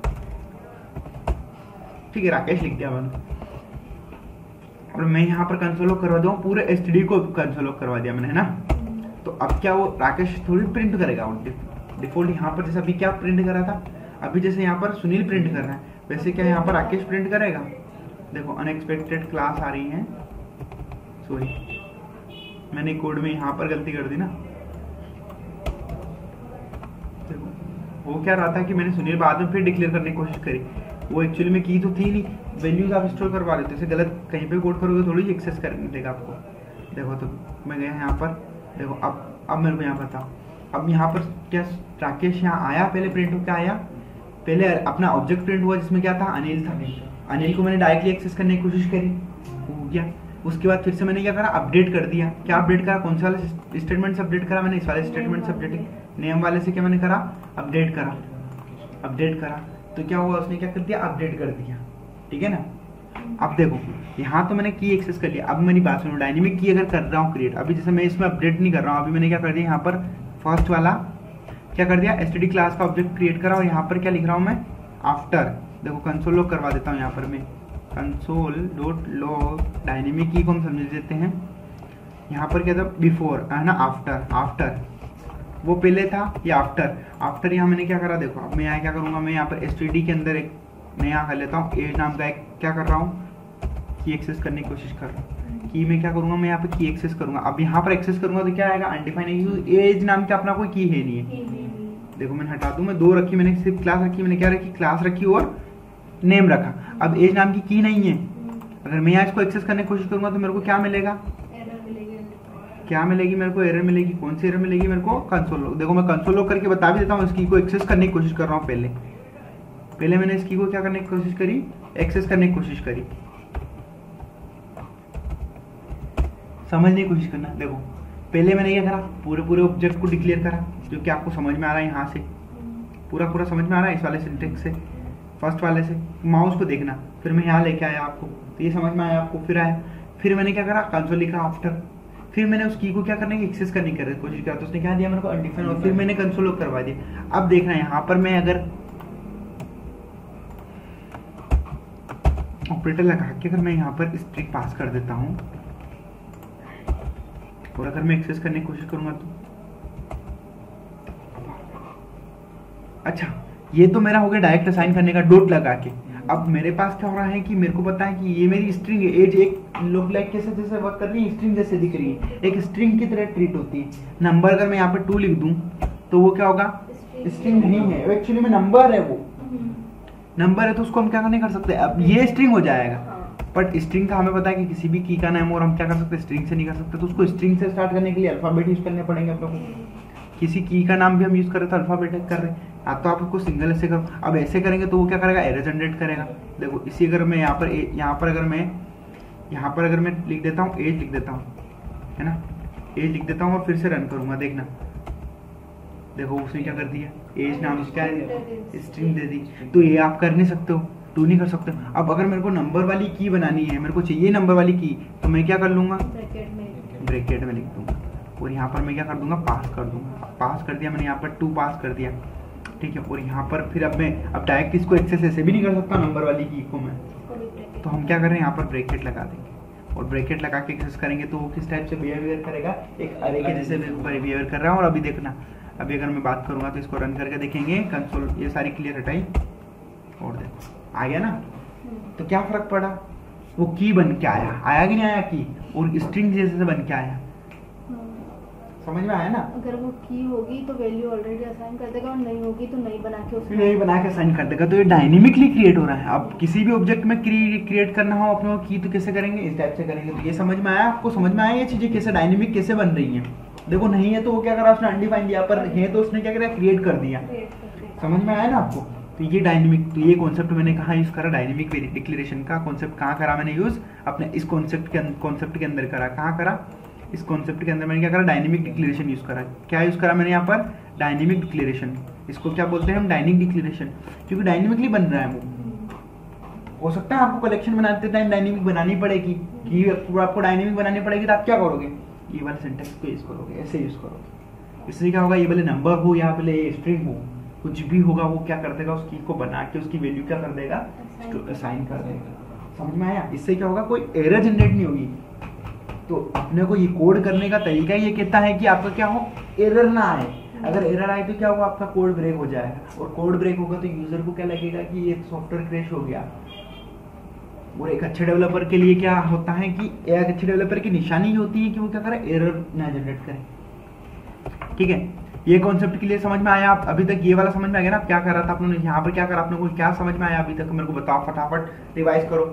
[SPEAKER 1] ठीक है राकेश लिख दिया मैंने। और मैं यहाँ पर कंसोल लॉग करवा दूँ, पूरे एस टी डी को कंसोल लॉग करवा दिया मैंने, है ना। तो अब क्या वो राकेश थोड़ी प्रिंट करेगा, डिफॉल्ट यहाँ पर जैसे अभी क्या प्रिंट कर रहा था, अभी जैसे यहाँ पर सुनील प्रिंट कर रहा है, वैसे क्या यहाँ पर राकेश प्रिंट करेगा। देखो अनएक्सपेक्टेड क्लास आ रही है, सॉरी मैंने कोड में यहाँ पर गलती कर दी ना। देखो वो क्या रहा था कि मैंने सुनील बाद में फिर डिक्लेयर करने की कोशिश करी, वो एक्चुअली में की तो थी नहीं, वैल्यूज आप स्टोर करवा लेते, जैसे गलत कहीं पे कोड करोगे थोड़ी एक्सेस करने देगा आपको। देखो तो मैं गया यहाँ पर, देखो अब अब मेरे को यहाँ बताओ, अब यहाँ पर क्या राकेश यहाँ आया, पहले प्रिंट होकर आया, पहले अपना ऑब्जेक्ट प्रिंट हुआ जिसमें क्या था, अनिल था। अनिल को मैंने डायरेक्टली एक्सेस करने की कोशिश करी, हो गया। उसके बाद फिर से मैंने क्या करा, अपडेट कर दिया। क्या अपडेट करा, कौन सा वाले स्टेटमेंट से अपडेट करा मैंने, इस वाले स्टेटमेंट से अपडेट, नेम वाले से क्या मैंने करा, अपडेट करा, अपडेट करा। तो क्या हुआ, उसने क्या कर दिया, अपडेट कर दिया, ठीक है ना। अब देखो यहाँ तो मैंने की एक्सेस कर लिया। अब मेरी बात सुनो, डायनेमिक की अगर कर रहा हूँ क्रिएट, अभी जैसे मैं इसमें अपडेट नहीं कर रहा हूँ, अभी मैंने क्या कर दिया, यहाँ पर फर्स्ट वाला क्या कर दिया, एसटीडी क्लास का ऑब्जेक्ट क्रिएट करा, और यहाँ पर क्या लिख रहा हूँ मैं, आफ्टर। देखो कंसोल लॉग करवा देता हूँ यहाँ पर मैं, कंसोल डॉट लॉग डायनेमिक की को हम समझ देते हैं। यहाँ पर क्या था, बिफोर है ना, आफ्टर, आफ्टर वो पहले था, ये आफ्टर, आफ्टर यहाँ मैंने क्या करा, देखो अब मैं यहाँ क्या करूँगा, मैं यहाँ पर एसटीडी के अंदर एक नया कर लेता हूँ, एज नाम का एक क्या कर रहा हूँ, की एक्सेस करने की कोशिश कर रहा हूँ। की में क्या करूँगा, मैं यहाँ पे की एक्सेस करूँगा। अब यहाँ पर एक्सेस करूँगा तो क्या आएगा, अनडिफाइंड, एज नाम का अपना कोई की है नहीं है। देखो मैंने हटा दूँ, मैं दो रखी, मैंने सिर्फ क्लास रखी, मैंने क्या रखी, क्लास रखी और नेम रखा। अब एज नाम की की नहीं है, अगर मैं यहाँ इसको एक्सेस करने की कोशिश करूँगा तो मेरे को क्या मिलेगा, क्या मिलेगी मेरे को, एरर मिलेगी। कौन सी एरर मिलेगी मेरे को, कंसोल लॉग। देखो मैं कंसोल लॉग करके बता भी देता हूँ, इसकी को एक्सेस करने की कोशिश कर रहा हूँ। पहले पहले मैंने इसकी को क्या करने की कोशिश करी, एक्सेस करने की कोशिश करी। समझने की कोशिश करना, देखो पहले मैंने क्या करा, पूरे पूरे ऑब्जेक्ट को डिक्लेयर करा, जो कि आपको समझ में आ रहा है, यहाँ से पूरा पूरा समझ में आ रहा है, इस वाले सिंटेक्स से, फर्स्ट वाले से, माउस को देखना। फिर मैं यहाँ लेके आया आपको, तो ये समझ में आया आपको, फिर आया, फिर मैंने क्या करा, कंसोल लिखा आफ्टर, फिर मैंने उस की को क्या करने की एक्सेस करने की कोशिश करा, तो उसने क्या दिया मेरे को, अनडिफाइंड, और फिर मैंने कंसोल लॉग करवा दिया। अब देखना यहाँ पर मैं अगर ऑपरेटर लगा के अगर मैं यहाँ पर स्ट्रिंग पास कर देता हूँ, और अगर मैं एक्सेस करने की कोशिश करूंगा तो, अच्छा ये तो मेरा हो गया डायरेक्ट असाइन करने का, डॉट लगा के। अब मेरे पास क्या हो रहा है कि मेरे को पता है कि ये मेरी स्ट्रिंग है, एज एक लुक लाइक कैसे जैसे वर्क कर रही है, स्ट्रिंग जैसे दिख रही है, एक स्ट्रिंग की तरह ट्रीट होती है। नंबर अगर मैं यहाँ पे टू लिख दूं तो वो क्या होगा, स्ट्रिंग नहीं है, एक्चुअली में नंबर है, वो नंबर है, तो उसको हम क्या नहीं कर सकते, अब ये स्ट्रिंग हो जाएगा। बट स्ट्रिंग का हमें पता है कि किसी भी की का नाम और हम क्या कर सकते हैं, स्ट्रिंग से नहीं कर सकते, तो उसको स्ट्रिंग से स्टार्ट करने के लिए अल्फाबेट यूज करने पड़ेंगे अपने को। किसी की का नाम भी हम यूज कर रहे तो अल्फाबेट कर रहे हैं, या तो आप उसको सिंगल ऐसे करो। अब ऐसे करेंगे तो वो क्या करेगा, एरर जनरेट करेगा। देखो इसी अगर मैं यहाँ पर यहाँ पर अगर मैं यहाँ पर अगर मैं लिख देता हूँ, एज लिख देता हूँ, है ना, एज लिख देता हूँ और फिर से रन करूंगा, देखना देखो उसने क्या कर दिया, एज नाम क्या स्ट्रिंग दे दी। तो ये आप कर नहीं सकते हो, टू नहीं कर सकते। अब अगर मेरे को नंबर वाली की बनानी है, मेरे को चाहिए नंबर वाली की, तो मैं क्या कर लूंगा,
[SPEAKER 2] ब्रैकेट में
[SPEAKER 1] ब्रैकेट में लिख दूंगा, और यहाँ पर मैं क्या कर दूंगा, पास कर दूंगा। पास कर दिया मैंने, यहाँ पर टू पास कर दिया, ठीक है। और यहाँ पर फिर अब मैं अब डायरेक्ट इसको एक्सेस ऐसे भी नहीं कर सकता नंबर वाली की को मैं, तो हम क्या कर रहे हैं, यहाँ पर ब्रैकेट लगा देंगे, और ब्रैकेट लगा के एक्सेस करेंगे तो वो किस टाइप से बिहेवियर करेगा, एक अरे के जैसे बिहेवियर कर रहा है। और अभी देखना, अभी अगर मैं बात करूंगा तो इसको रन करके देखेंगे, कंसोल ये सारी क्लियर हटाई और देखो आ गया ना। तो क्या फर्क पड़ा, वो की बन के आया, आया कि नहीं आया की, और स्ट्रिंग जैसे से बन के आया, समझ में आया ना।
[SPEAKER 2] अगर वो की होगी तो वैल्यू ऑलरेडी असाइन कर देगा, और नहीं होगी तो नहीं बना के उसमें
[SPEAKER 1] नहीं बना के असाइन कर देगा। तो ये डायनेमिकली क्रिएट हो रहा है। अब किसी भी ऑब्जेक्ट में क्रिएट करना हो अपने की, तो कैसे करेंगे, इस टाइप से करेंगे। तो ये समझ में आया आपको, समझ में आया ये चीजें कैसे डायनेमिक कैसे बन रही हैं। देखो नहीं है तो वो क्या करा उसने अनडिफाइन दिया, पर है तो उसने क्या करा क्रिएट कर दिया। समझ में आया ना आपको? तो ये डायनेमिक, तो ये कॉन्सेप्ट मैंने कहाँ यूज करा, डायनेमिक डिक्लेरेशन का कॉन्सेप्ट कहाँ करा मैंने यूज, अपने इस कॉन्सेप्ट के कॉन्सेप्ट के अंदर करा। कहाँ करा? इस कॉन्सेप्ट के अंदर मैंने क्या करा, डायनेमिक डिक्लेरेशन यूज करा। क्या यूज करा मैंने यहाँ पर? Dynamic declaration. इसको क्या बोलते हैं हम? डायनेमिक डिक्लेरेशन, क्योंकि डायनेमिकली बन रहा है वो। हो सकता है आपको कलेक्शन बनाते टाइम डायनेमिक बनानी पड़ेगी, कि आपको डायनेमिक बनानी पड़ेगी, तो आप क्या करोगे, ये वाले सिंटेक्स को यूज करोगे, ऐसे यूज करोगे। इससे क्या होगा, ये वाले नंबर हो या वाले स्ट्रिंग हो, कुछ भी होगा, वो क्या कर देगा, उसकी को बना के उसकी वैल्यू क्या कर देगा, असाइन कर देगा। समझ में आया? इससे क्या होगा, कोई एरर जनरेट नहीं होगी। तो अपने को ये कोड करने का तरीका ये कहता है कि आपका क्या हो, एरर ना आए। अगर एरर आए तो क्या होगा, आपका कोड ब्रेक हो जाएगा, और कोड ब्रेक होगा तो यूजर को क्या लगेगा कि ये सॉफ्टवेयर क्रैश हो गया। और एक अच्छे डेवलपर के लिए क्या होता है कि एक अच्छे डेवलपर की निशानी होती है कि वो क्या करे, एरर ना जनरेट करे। ठीक है, ये कॉन्सेप्ट के लिए समझ में आया? आप अभी तक ये वाला समझ में आ गया ना, क्या कर रहा था आपने यहाँ पर, क्या करा आपने को, क्या समझ में आया अभी तक? मेरे को बताओ फटाफट, रिवाइज करो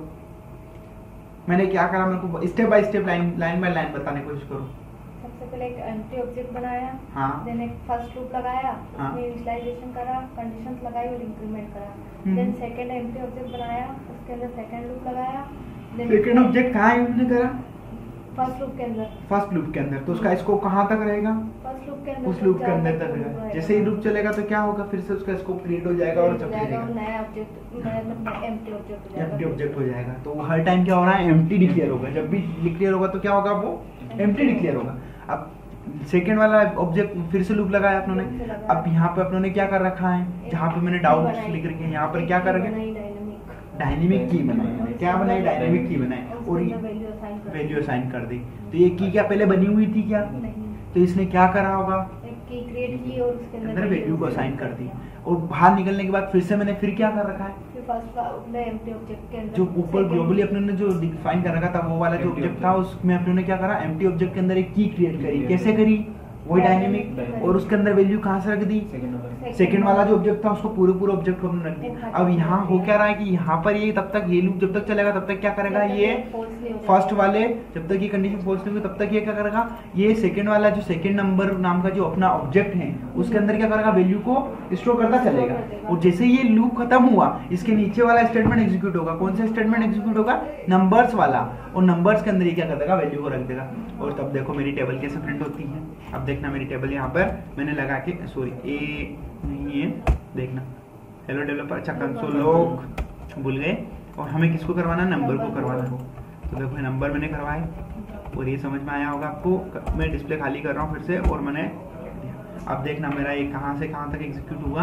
[SPEAKER 1] मैंने क्या करा, मेरे को step by step line line by line बताने की कोशिश करो।
[SPEAKER 2] सबसे पहले एक एम्प्टी ऑब्जेक्ट बनाया,
[SPEAKER 1] हाँ,
[SPEAKER 2] देन एक फर्स्ट लूप लगाया,
[SPEAKER 1] हाँ,
[SPEAKER 2] उसमें इनिशियलाइजेशन करा, कंडीशंस लगाई और इंक्रीमेंट करा।
[SPEAKER 1] Hmm.
[SPEAKER 2] Then second empty object बनाया, उसके अंदर सेकंड लूप लगाया।
[SPEAKER 1] सेकंड ऑब्जेक्ट कहाँ है हमने करा,
[SPEAKER 2] फर्स्ट लूप के अंदर,
[SPEAKER 1] फर्स्ट लूप के अंदर। तो उसका स्कोप कहाँ तक रहेगा,
[SPEAKER 2] फर्स्ट लूप के अंदर,
[SPEAKER 1] उस लूप के अंदर तक रहेगा। जैसे ही लूप चलेगा तो क्या होगा, फिर से उसका स्कोप क्रिएट हो जाएगा और जब
[SPEAKER 2] जाएगा और नया ऑब्जेक्ट, नया एम्प्टी ऑब्जेक्ट हो जाएगा,
[SPEAKER 1] एम्प्टी ऑब्जेक्ट हो जाएगा। तो हर टाइम क्या हो रहा है, एम्प्टी डिक्लेयर होगा। जब भी डिक्लेयर होगा तो क्या होगा, वो एम्प्टी डिक्लेयर होगा। अब सेकंड वाला ऑब्जेक्ट फिर से लूप लगाया अपनों ने। अब यहाँ पे अपनों ने क्या कर रखा है, जहाँ पे मैंने डाउट लिख रखे हैं, यहाँ पर क्या कर रखे, डायनेमिक की बनाई। क्या बनाई, डायनेमिक की बनाई, और वैल्यू असाइन कर दी। तो ये की क्या पहले बनी हुई थी क्या, तो इसने क्या करा होगा,
[SPEAKER 2] की क्रिएट की और उसके
[SPEAKER 1] अंदर वैल्यू को असाइन कर दी। और बाहर निकलने के बाद फिर से मैंने फिर क्या कर रखा है,
[SPEAKER 2] फिर फर्स्ट अपने एम्प्टी ऑब्जेक्ट के अंदर
[SPEAKER 1] जो ऊपर ग्लोबली अपने ने जो डिफाइन कर रखा था वो वाला जो ऑब्जेक्ट था, उसमें अपने ने क्या करा, एम्प्टी ऑब्जेक्ट के अंदर एक की क्रिएट करी। कैसे करी, वही डायनेमिक, और उसके अंदर वैल्यू कहाँ से रख दी, सेकंड वाला जो ऑब्जेक्ट था उसको पूरे पूरे ऑब्जेक्ट को हमने रख दिया। अब यहाँ हो क्या रहा है कि यहाँ पर ये तब तक ये लूप जब तक चलेगा तब तक क्या करेगा, ये फर्स्ट वाले जब तक ये कंडीशन फॉल्स नहीं होगी तब तक ये क्या करेगा, ये सेकंड वाला जो सेकंड नंबर नाम का जो अपना ऑब्जेक्ट है उसके अंदर क्या करेगा, वैल्यू को स्टोर करता चलेगा। और जैसे ये लूप खत्म हुआ, इसके नीचे वाला स्टेटमेंट एग्जीक्यूट होगा। कौन सा स्टेटमेंट एग्जीक्यूट होगा, नंबर्स वाला, और नंबर्स के अंदर ये क्या कर देगा, वैल्यू को रख देगा। और तब देखो मेरी टेबल कैसे प्रिंट होती है। अब देखना मेरी टेबल यहाँ पर मैंने लगा के, सॉरी ए नहीं है, देखना हेलो डेवलपर, अच्छा कंसोल लॉग भूल गए, और हमें किसको करवाना, नंबर को करवाना हो। तो देखो नंबर मैंने करवाए, और ये समझ में आया होगा आपको। मैं डिस्प्ले खाली कर रहा हूँ फिर से, और मैंने अब देखना मेरा ये कहाँ से कहाँ तक एग्जीक्यूट हुआ,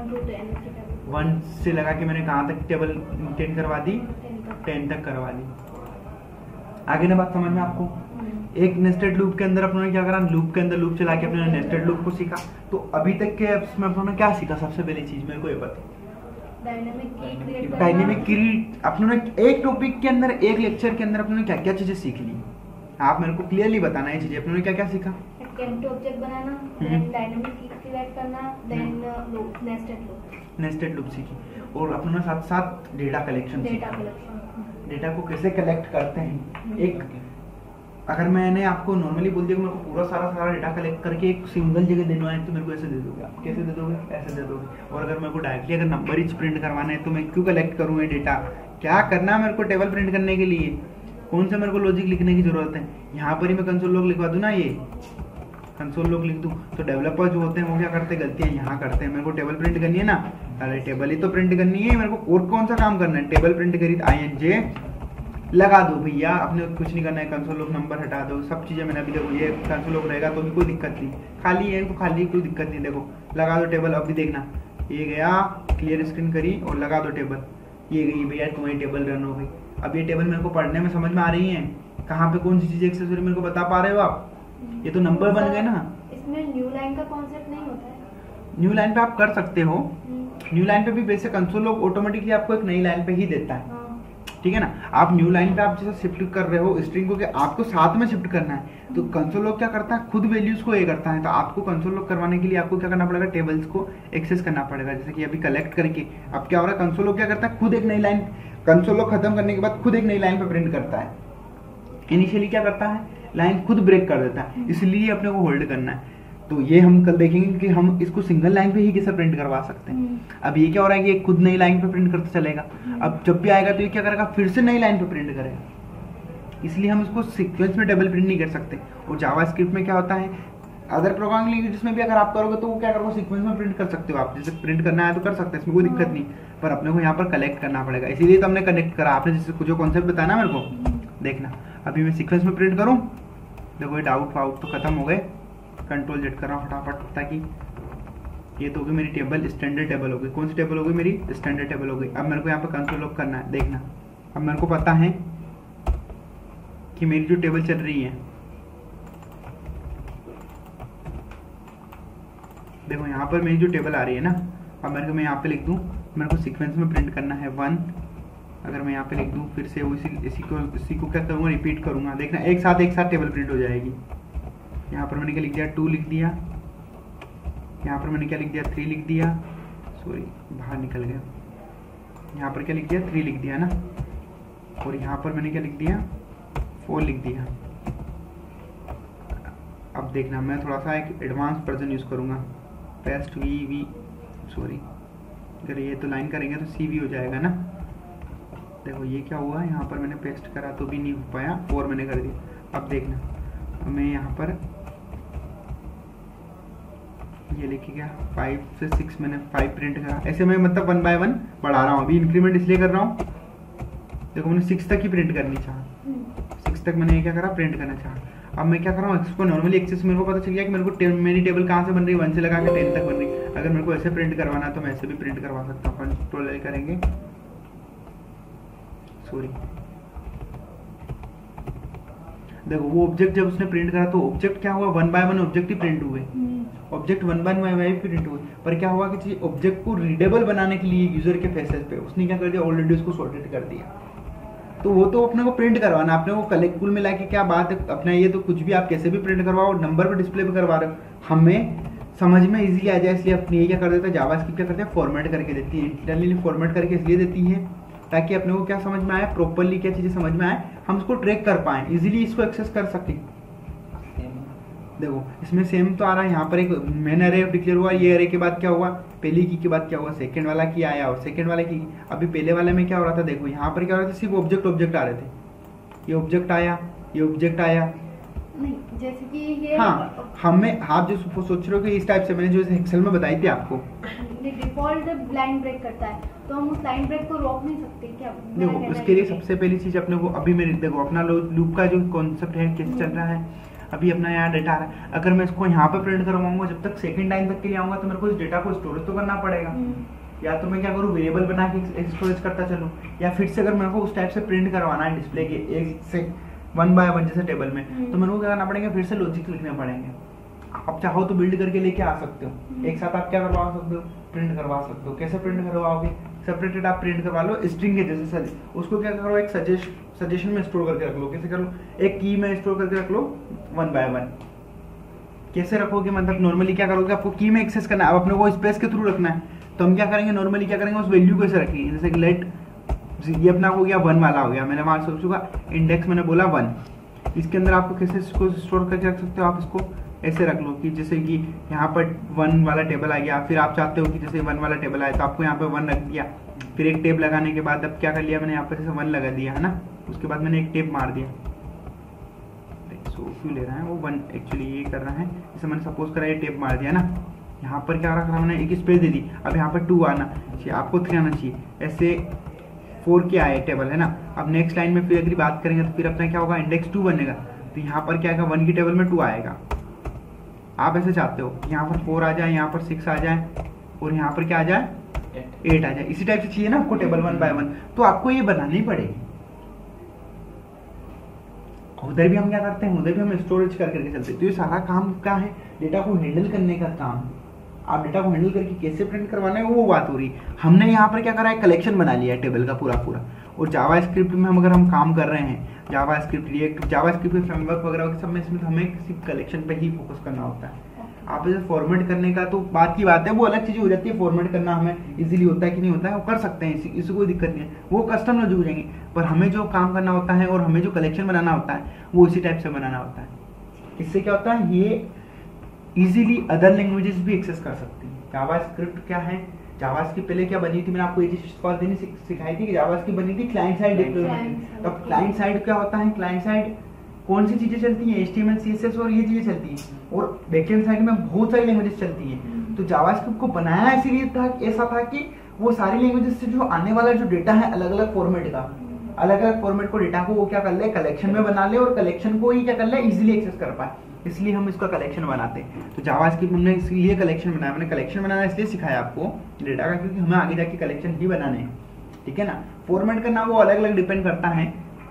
[SPEAKER 1] वन से लगा के मैंने कहाँ तक टेबल टेन करवा दी, टेन तक करवा दी। आगे ना बात समझ में आपको। एक नेस्टेड लूप के अंदर अपने क्या करा, लूप के अंदर लूप चला के अपने नेस्टेड लूप को सीखा। तो अभी तक के इसमें अपने क्या सीखा, सबसे पहली चीज मेरे को ये बता,
[SPEAKER 2] डायनेमिक की क्रिएट करना।
[SPEAKER 1] डायनेमिक की अपने एक टॉपिक के अंदर, एक लेक्चर के अंदर अपने क्या क्या चीजें सीख ली, आप मेरे को क्लियरली बताना ये चीजें अपने क्या क्या सीखा।
[SPEAKER 2] एक एम्प्टी ऑब्जेक्ट बनाना, देन डायनेमिक की क्रिएट करना, then loop, nested loop,
[SPEAKER 1] nested loop सीखी। और अपने साथ साथ data collection,
[SPEAKER 2] data collection,
[SPEAKER 1] data को कैसे कलेक्ट करते हैं। एक अगर मैंने आपको नॉर्मली बोल दिया कि मेरे को पूरा सारा सारा डेटा कलेक्ट करके एक सिंगल जगह देना है तो मेरे को ऐसे दे दोगे, आप कैसे दे दोगे, ऐसे दे दोगे। और अगर मेरे को डायरेक्टली अगर नंबर ही प्रिंट करवाना है तो मैं क्यों कलेक्ट करूँ ये डेटा, क्या करना है मेरे को टेबल प्रिंट करने के लिए, कौन सा मेरे को लॉजिक लिखने की जरूरत है। यहाँ पर ही मैं कंसोल लॉग लिखवा दूँ ना, ये कंसोल लॉग लिख दूँ, तो डेवलपर जो होते हैं वो क्या करते हैं, गलतियाँ यहाँ करते हैं। मेरे को टेबल प्रिंट करनी है ना, अरे टेबल ही तो प्रिंट करनी है मेरे को, और कौन सा काम करना है, टेबल प्रिंट करी आई एन जे लगा दो भैया, अपने कुछ नहीं करना है, कंसोल लॉग नंबर हटा दो, सब चीजें मैंने अभी देखो ये कंसोल लॉग रहेगा तो भी कोई दिक्कत नहीं, खाली है तो खाली कोई दिक्कत नहीं। देखो लगा दो टेबल, अभी देखना ये गया, क्लियर स्क्रीन करी और लगा दो टेबल, ये गई भैया तुम्हारी टेबल रन हो गई। अब ये टेबल मेरे को पढ़ने में समझ में आ रही है, कहाँ पे कौन सी चीज एक्सेस हो रही है मेरे को बता पा रहे हो आप, ये तो नंबर बन गए ना।
[SPEAKER 2] इसमें न्यू लाइन का कॉन्सेप्ट नहीं होता है।
[SPEAKER 1] न्यू लाइन पे आप कर सकते हो, न्यू लाइन पे भी वैसे कंसोल लॉग ऑटोमेटिकली आपको एक नई लाइन पे ही देता है, ठीक है ना। आप न्यू लाइन पे आप जैसे शिफ्ट कर रहे हो स्ट्रिंग को, कि आपको साथ में शिफ्ट करना है, तो कंसोल लॉग क्या करता है, खुद वैल्यूज को ये करता है। तो आपको कंसोल लॉग करवाने के लिए आपको क्या करना पड़ेगा, टेबल्स को एक्सेस करना पड़ेगा। जैसे कि अभी कलेक्ट करके अब क्या हो रहा है, कंसोल लॉग क्या करता है, खुद एक नई लाइन, कंसोल लॉग खत्म करने के बाद खुद एक नई लाइन पे प्रिंट करता है। इनिशियली क्या करता है, लाइन खुद ब्रेक कर देता है, इसलिए अपने को होल्ड करना है। तो ये हम कल देखेंगे कि हम इसको सिंगल लाइन पे ही कैसे प्रिंट करवा सकते हैं। अब ये क्या हो रहा है कि ये खुद नई लाइन पे प्रिंट करता चलेगा, अब जब भी आएगा तो ये क्या करेगा, फिर से नई लाइन पे प्रिंट करेगा, इसलिए हम इसको सीक्वेंस में डबल प्रिंट नहीं कर सकते। और जावास्क्रिप्ट में क्या होता है, अदर प्रोग्रामिंग लैंग्वेज में भी अगर आप करोगे तो वो क्या करोगे, सीक्वेंस में प्रिंट कर सकते हो आप, जैसे प्रिंट करना है तो कर सकते हैं, इसमें कोई दिक्कत नहीं, पर अपने को यहाँ पर कलेक्ट करना पड़ेगा, इसीलिए तो हमने कनेक्ट करा। आपने जैसे जो कॉन्सेप्ट बताया ना मेरे को, देखना अभी मैं सीक्वेंस में प्रिंट करूँ, देखो ये डाउट वाउट तो खत्म हो गए, कंट्रोल जेड कर रहा हूँ फटाफट, ताकि ये तो होगी मेरी टेबल, स्टैंडर्ड टेबल होगी। कौन सी टेबल होगी मेरी, स्टैंडर्ड टेबल होगी। अब मेरे को यहाँ पर कंसोल लॉग करना है, देखना अब मेरे को पता है कि मेरी जो टेबल चल रही है, देखो यहाँ पर मेरी जो टेबल आ रही है ना, अब मेरे को मैं यहाँ पे लिख दूँ, मेरे को सीक्वेंस में प्रिंट करना है वन, अगर मैं यहाँ पे लिख दूँ फिर से उसी इसी को इसी को क्या करूँगा, रिपीट करूँगा, देखना एक साथ एक साथ टेबल प्रिंट हो जाएगी। यहाँ पर मैंने क्या लिख दिया, टू लिख दिया, यहाँ पर मैंने क्या लिख दिया, थ्री लिख दिया, सॉरी बाहर निकल गया, यहाँ पर क्या लिख दिया, थ्री लिख दिया ना, और यहाँ पर मैंने क्या लिख दिया, फोर लिख दिया। अब देखना मैं थोड़ा सा एक एडवांस वर्जन यूज़ करूँगा, पेस्ट वी वी सॉरी अगर ये तो लाइन करेंगे तो सी वी हो जाएगा ना। देखो ये क्या हुआ, यहाँ पर मैंने पेस्ट करा तो भी नहीं हो पाया, फोर मैंने कर दिया। अब देखना मैं यहाँ पर ये लिखी गया फाइव से सिक्स, मैंने फाइव प्रिंट करा, ऐसे मैं मतलब वन बाय वन बढ़ा रहा हूँ। अभी इंक्रीमेंट इसलिए कर रहा हूँ, देखो मैंने सिक्स तक ही प्रिंट करनी चाहा, सिक्स तक मैंने क्या करा, प्रिंट करना चाहा। अब मैं क्या कर रहा हूँ, इसको नॉर्मली एक्सेस मेरे को पता चल गया कि मेरे को टे, मेरी टेबल कहाँ से बन रही है, वन से लगा के टेन तक बन रही है। अगर मेरे को ऐसे प्रिंट करवाना है तो मैं ऐसे भी प्रिंट करवा सकता हूँ। कंट्रोल एल करेंगे, सॉरी देखो वो ऑब्जेक्ट जब उसने प्रिंट करा तो ऑब्जेक्ट क्या हुआ, वन बाय वन ऑब्जेक्ट ही प्रिंट हुए, object one by one print हुए। पर क्या हुआ कि ऑब्जेक्ट को रीडेबल बनाने के लिए यूजर के फेसेस पे उसने क्या कर दिया, ऑलरेडी उसको सॉर्टेड कर दिया। तो वो तो अपने को प्रिंट करवाना, अपने को कलेक्ट कुल मिला के क्या बात है अपना, ये तो कुछ भी आप कैसे भी प्रिंट करवाओ, नंबर पे डिस्प्ले पे करवा रहे हो, हमें समझ में इजीली आ जाए इसलिए अपनी ये क्या कर देता है, जावास्क्रिप्ट क्या करते हैं, फॉर्मेट करके देती है, इंटरनली फॉर्मेट करके इसलिए देती है ताकि अपने को क्या समझ में आए, प्रॉपरली क्या चीजें समझ में आए, हम उसको ट्रैक कर पाए, इजीली इसको एक्सेस कर सकें। देखो इसमें सेम तो आ रहा है, यहाँ पर एक मेन अरे डिक्लेयर हुआ, ये अरे के बाद क्या हुआ, पहली की के बाद क्या हुआ, सेकंड वाला की आया, और सेकंड वाला की, अभी पहले वाले में क्या हो रहा था, देखो यहाँ पर क्या हो रहा था, सिर्फ ऑब्जेक्ट ऑब्जेक्ट आ रहे थे, ये ऑब्जेक्ट आया, ये ऑब्जेक्ट आया,
[SPEAKER 2] नहीं जैसे कि ये
[SPEAKER 1] हाँ हमें आप जो सोच रहे हो कि इस टाइप से मैंने जो एक्सेल में बताई थी आपको,
[SPEAKER 2] डिफॉल्ट लाइन ब्रेक करता है तो हम उस लाइन ब्रेक को रोक नहीं सकते क्या?
[SPEAKER 1] देखो उसके लिए सबसे पहली चीज अपने को अभी मेरे देखो अपना लूप का जो कॉन्सेप्ट है कैसे चल रहा है, अभी अपना यहाँ डेटा आ रहा है, अगर मैं इसको यहाँ पे प्रिंट करवाऊंगा, जब तक सेकंड टाइम तक के लिए आऊंगा तो मेरे को इस डेटा को स्टोरेज तो करना पड़ेगा, या तो मैं क्या करूँ वेरिएबल बना के स्टोरेज करता चलूँ, या फिर से अगर मेरे को उस टाइप से प्रिंट करवाना है डिस्प्ले के एक से वन बाय वन जैसे टेबल में, तो मेरे को क्या करना पड़ेगा, फिर से लॉजिक लिखने पड़ेंगे। आप चाहो तो बिल्ड करके लेके आ सकते हो, एक साथ आप क्या करवा सकते हो, प्रिंट करवा सकते हो। कैसे प्रिंट करवाओगे, सेपरेटेड आप प्रिंट करवा लो स्ट्रिंग के जैसे सर, उसको क्या करो, एक सजेश सजेशन में स्टोर करके रख लो। कैसे कर लो, एक की में स्टोर करके रख लो वन बाय वन। कैसे रखोगे, मतलब नॉर्मली क्या करोगे, आपको की में एक्सेस करना है, अब अपने को स्पेस के थ्रू रखना है, तो हम क्या करेंगे, नॉर्मली क्या करेंगे, उस वैल्यू को ऐसे रखेंगे, जैसे कि लेट ये अपना हो गया वन वाला हो गया, मैंने वहां सोचूंगा इंडेक्स मैंने बोला वन, इसके अंदर आपको कैसे इसको स्टोर करके रख सकते हो, आप इसको ऐसे रख लो कि जैसे कि यहाँ पर वन वाला टेबल आ गया, फिर आप चाहते हो कि जैसे वन वाला टेबल आया तो आपको यहाँ पे वन रख दिया, फिर एक टेप लगाने के बाद अब क्या कर लिया मैंने यहाँ पर जैसे वन लगा दिया है ना, उसके बाद मैंने एक टेप मार दिया, सो क्यों ले रहा है वो वन, एक्चुअली ये कर रहा है, जैसे मैंने सपोज करा ये टेप मार दिया ना, यहाँ पर क्या रखा मैंने, एक स्पेस दे दी, अब यहाँ पर टू आना चाहिए, आपको थ्री आना चाहिए, ऐसे फोर के आए टेबल है ना। अब नेक्स्ट लाइन में फिर अगर बात करेंगे तो फिर अपना क्या होगा, इंडेक्स टू बनेगा, तो यहाँ पर क्या आएगा, वन की टेबल में टू आएगा। आप ऐसे चाहते हो यहाँ पर फोर आ जाए, यहाँ पर सिक्स आ जाए, और यहाँ पर क्या आ जाए, एट आ जाए, इसी टाइप से चाहिए ना आपको टेबल वन बाय वन, तो आपको ये बनानी पड़ेगी। उधर भी हम क्या करते हैं, उधर भी हम स्टोरेज कर करके चलते हैं, तो ये सारा काम क्या है, डेटा को हैंडल करने का काम। आप डेटा को हैंडल करके कैसे प्रिंट करवाना है वो बात हो रही है। हमने यहाँ पर क्या करा है, कलेक्शन बना लिया है टेबल का पूरा पूरा, और जावास्क्रिप्ट में हम अगर हम काम कर रहे हैं, जावास्क्रिप्ट रिएक्ट जावास्क्रिप्ट फ्रेमवर्क वगैरह सब में, इसमें हमें सिर्फ कलेक्शन पे ही फोकस करना होता है। आप इसे फॉर्मेट करने का तो बात की बात है, वो अलग चीज़ हो जाती है। फॉर्मेट करना हमें इजीली होता है कि नहीं होता है, वो कर सकते हैं, इसी इससे कोई दिक्कत नहीं है, वो कस्टम लॉजिक हो जाएंगे। पर हमें जो काम करना होता है और हमें जो कलेक्शन बनाना होता है वो इसी टाइप से बनाना होता है। इससे क्या होता है, ये इजीली अदर लैंग्वेजेस भी एक्सेस कर सकती है। जावास्क्रिप्ट क्या है, जावास्क्रिप्ट पहले क्या बनी थी, मैंने आपको ये चीज सिखाई थी कि जावास्क्रिप्ट बनी थी क्लाइंट साइड डिप्लॉयमेंट। अब क्लाइंट साइड क्या होता है, क्लाइंट साइड कौन सी चीजें चलती हैं, एचटीएमएल सीएसएस और ये चीजें चलती हैं, और बैकएंड साइड में बहुत सारी लैंग्वेजेस चलती हैं। तो जावास्क्रिप्ट को बनाया इसीलिए था, ऐसा था कि वो सारी लैंग्वेजेस से जो आने वाला जो डेटा है अलग अलग फॉर्मेट का, अलग अलग फॉर्मेट को डेटा को वो क्या कर ले, कलेक्शन में बना ले, और कलेक्शन को ही क्या कर ले, इजीली एक्सेस कर पाए। इसलिए हम इसका कलेक्शन बनाते हैं। तो जावास्क्रिप्ट हमने इसलिए कलेक्शन बनाया, मैंने कलेक्शन बनाना इसलिए सिखाया आपको डेटा का, क्योंकि हमें आगे जाके कलेक्शन ही बनाने हैं, ठीक है ना। फॉर्मेट करना वो अलग अलग डिपेंड करता है।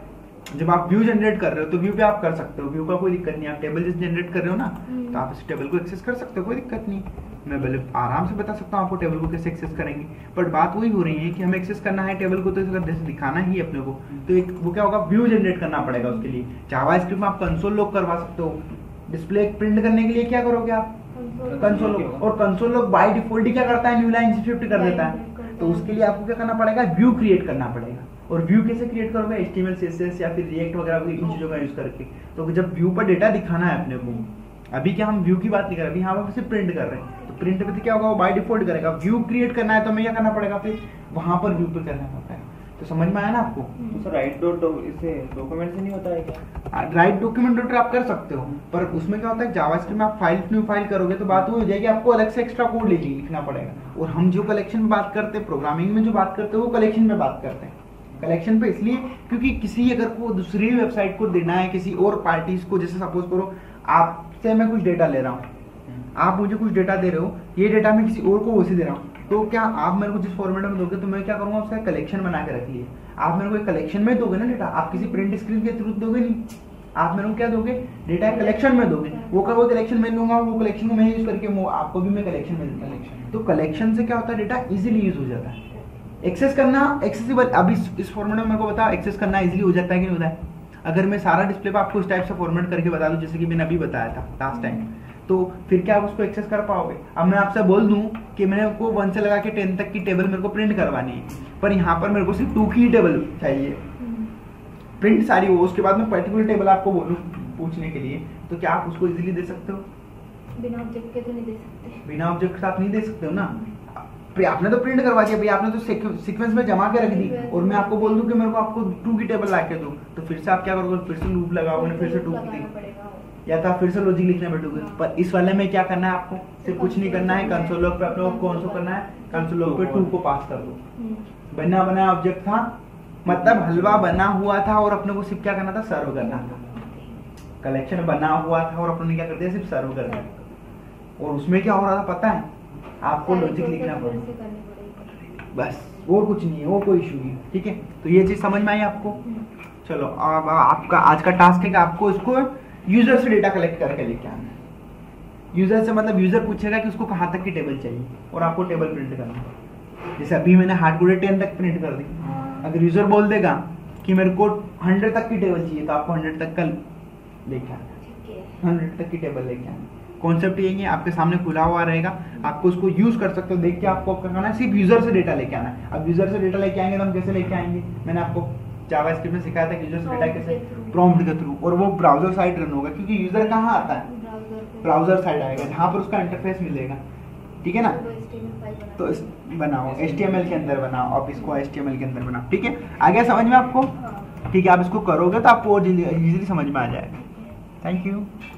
[SPEAKER 1] जब आप व्यू जनरेट कर रहे हो तो व्यू पे आप कर सकते हो, व्यू का कोई दिक्कत नहीं। आप टेबल जैसे जनरेट कर रहे हो ना, तो आप इस टेबल को एक्सेस कर सकते हो, कोई दिक्कत नहीं। मैं पहले आराम से बता सकता हूँ आपको टेबल को कैसे एक्सेस करेंगे। बट बात वही हो रही है कि हमें एक्सेस करना है टेबल को, तो अगर जैसे दिखाना ही अपने को, तो एक वो क्या होगा, व्यू जनरेट करना पड़ेगा उसके लिए। जावास्क्रिप्ट में आप कंसोल लॉग करवा सकते हो। डिस्प्ले प्रिंट करने के लिए क्या करोगे आप, कंसोल लॉग, और कंसोल लॉग बाय डिफॉल्ट ही क्या करता है, न्यू लाइन से शिफ्ट कर देता है। तो उसके लिए आपको क्या करना पड़ेगा, व्यू क्रिएट करना पड़ेगा। और व्यू कैसे क्रिएट करोगे, एचटीएमएल सीएसएस या फिर रिएक्ट वगैरह इन चीजों का यूज करके। तो जब व्यू पर डेटा दिखाना है अपने को, अभी क्या हम व्यू की बात नहीं कर रहे, अभी यहाँ पर सिर्फ प्रिंट कर रहे हैं, तो प्रिंट पे क्या होगा, वो बाय डिफॉल्ट करेगा। व्यू क्रिएट करना है तो हमें क्या करना पड़ेगा, फिर वहां पर व्यू पे करना पड़ता है। तो समझ में आया ना आपको।
[SPEAKER 3] तो सर राइट डॉट इसे डॉक्यूमेंट से नहीं होता है क्या?
[SPEAKER 1] राइट डॉक्यूमेंट डॉट आप कर सकते हो, पर उसमें क्या होता है, जावास्क्रिप्ट में आप फाइल न्यू फाइल करोगे तो बात वो हो जाएगी, आपको अलग से एक्स्ट्रा कोड लिखना पड़ेगा। और हम जो कलेक्शन में बात करते हैं, प्रोग्रामिंग में जो बात करते हैं, वो कलेक्शन में बात करते हैं। कलेक्शन पे इसलिए क्योंकि किसी अगर को दूसरी वेबसाइट को देना है, किसी और पार्टीज को, जैसे सपोज करो आपसे मैं कुछ डेटा ले रहा हूँ, आप मुझे कुछ डेटा दे रहे हो, ये डेटा मैं किसी और को वैसे दे रहा हूँ, तो क्या आप मेरे को जिस फॉर्मेट में दोगे तो मैं क्या करूंगा, उसका कलेक्शन बना के रख लिए। आप मेरे को एक कलेक्शन में दोगे ना डेटा, आप किसी प्रिंट स्क्रीन के थ्रू दोगे नहीं, आप मेरे को क्या दोगे, डेटा कलेक्शन में दोगे। वो का वो कलेक्शन में लूंगा, वो कलेक्शन को मैं यूज करके वो आपको भी मैं कलेक्शन में कलेक्शन। तो कलेक्शन से क्या होता है, डेटा इजीली यूज हो जाता है। एक्सेस करना एक्सेसिबल, अभी इस, इस फॉर्मेट में मेरे को बताओ एक्सेस करना इजीली हो जाता है कि नहीं होता है। अगर मैं सारा डिस्प्ले पर आपको इस टाइप से फॉर्मेट करके बता दूं, जैसे कि मैंने अभी बताया था लास्ट टाइम, तो फिर क्या आप उसको एक्सेस कर पाओगे। अब मैं आपसे बोल दूं कि मैंने को वन से लगा के टेन तक की टेबल मेरे को प्रिंट करवानी है, पर यहाँ पर मेरे को सिर्फ टू की टेबल चाहिए, प्रिंट सारी हो, उसके बाद मैं पर्टिकुलर टेबल आपको बोलूं पूछने के लिए, तो क्या आप उसको इजीली दे सकते हो?
[SPEAKER 2] बिना ऑब्जेक्ट के तो नहीं दे सकते।
[SPEAKER 1] बिना ऑब्जेक्ट आप नहीं दे सकते हो ना। आपने तो प्रिंट करवा दिया भाई, आपने तो सीक्वेंस में जमा के रख दी, और मैं आपको बोल दूं कि मेरे को आपको टू की टेबल ला के दो, तो फिर से आप क्या करोगे, फिर से लूप लगाओगे, फिर से टू की, या तो आप फिर से लॉजिक लिखने बैठोगे। पर इस वाले में क्या करना है आपको, सिर्फ कुछ नहीं करना है, कंसोल लॉग पे अपने को कौन सा करना है, कंसोल लॉग पे टू को पास कर दो। बना बनाया ऑब्जेक्ट था, मतलब हलवा बना हुआ था, और अपने को सिर्फ क्या करना था, सर्व करना था। कलेक्शन बना हुआ था और अपने क्या करते हैं, सिर्फ सर्व करना है। और उसमें क्या हो रहा था पता है आपको, लॉजिक लिखना पड़ेगा बस, और कुछ नहीं है, वो कोई इशू नहीं। ठीक है, तो ये चीज समझ में आई आपको। चलो अब आपका आज का टास्क है कि आपको इसको यूजर से डेटा कलेक्ट करके लेके आना है। यूजर से मतलब यूजर पूछेगा कि उसको कहाँ तक की टेबल चाहिए, और आपको टेबल प्रिंट करना है। जैसे अभी मैंने हार्ड कोडेड टेन तक प्रिंट कर दी, अगर यूजर बोल देगा कि मेरे को हंड्रेड तक की टेबल चाहिए, तो आपको हंड्रेड तक कल लेके आना, हंड्रेड तक की टेबल लेके आना। कॉन्सेप्ट यही है, आपके सामने खुला हुआ रहेगा, आपको उसको यूज कर सकते हो, देख के आपको क्या करना है, सिर्फ यूजर से डेटा लेके आना है। अब यूजर से डेटा लेके आएंगे तो हम कैसे लेके आएंगे, मैंने आपको जावास्क्रिप्ट में सिखाया था कि यूजर से डेटा कैसे, प्रॉम्प्ट के थ्रू, और वो ब्राउजर साइड रन होगा, क्योंकि यूजर कहाँ आता है, ब्राउजर साइड आएगा, जहाँ पर उसका इंटरफेस मिलेगा। ठीक है ना, तो इस बनाओ एच टी एम एल के अंदर बनाओ, आप इसको एच टी एम एल के अंदर बनाओ। ठीक है, आ गया समझ में आपको? ठीक है, आप इसको करोगे तो आपको और इजीली समझ में आ जाएगा। Thank you.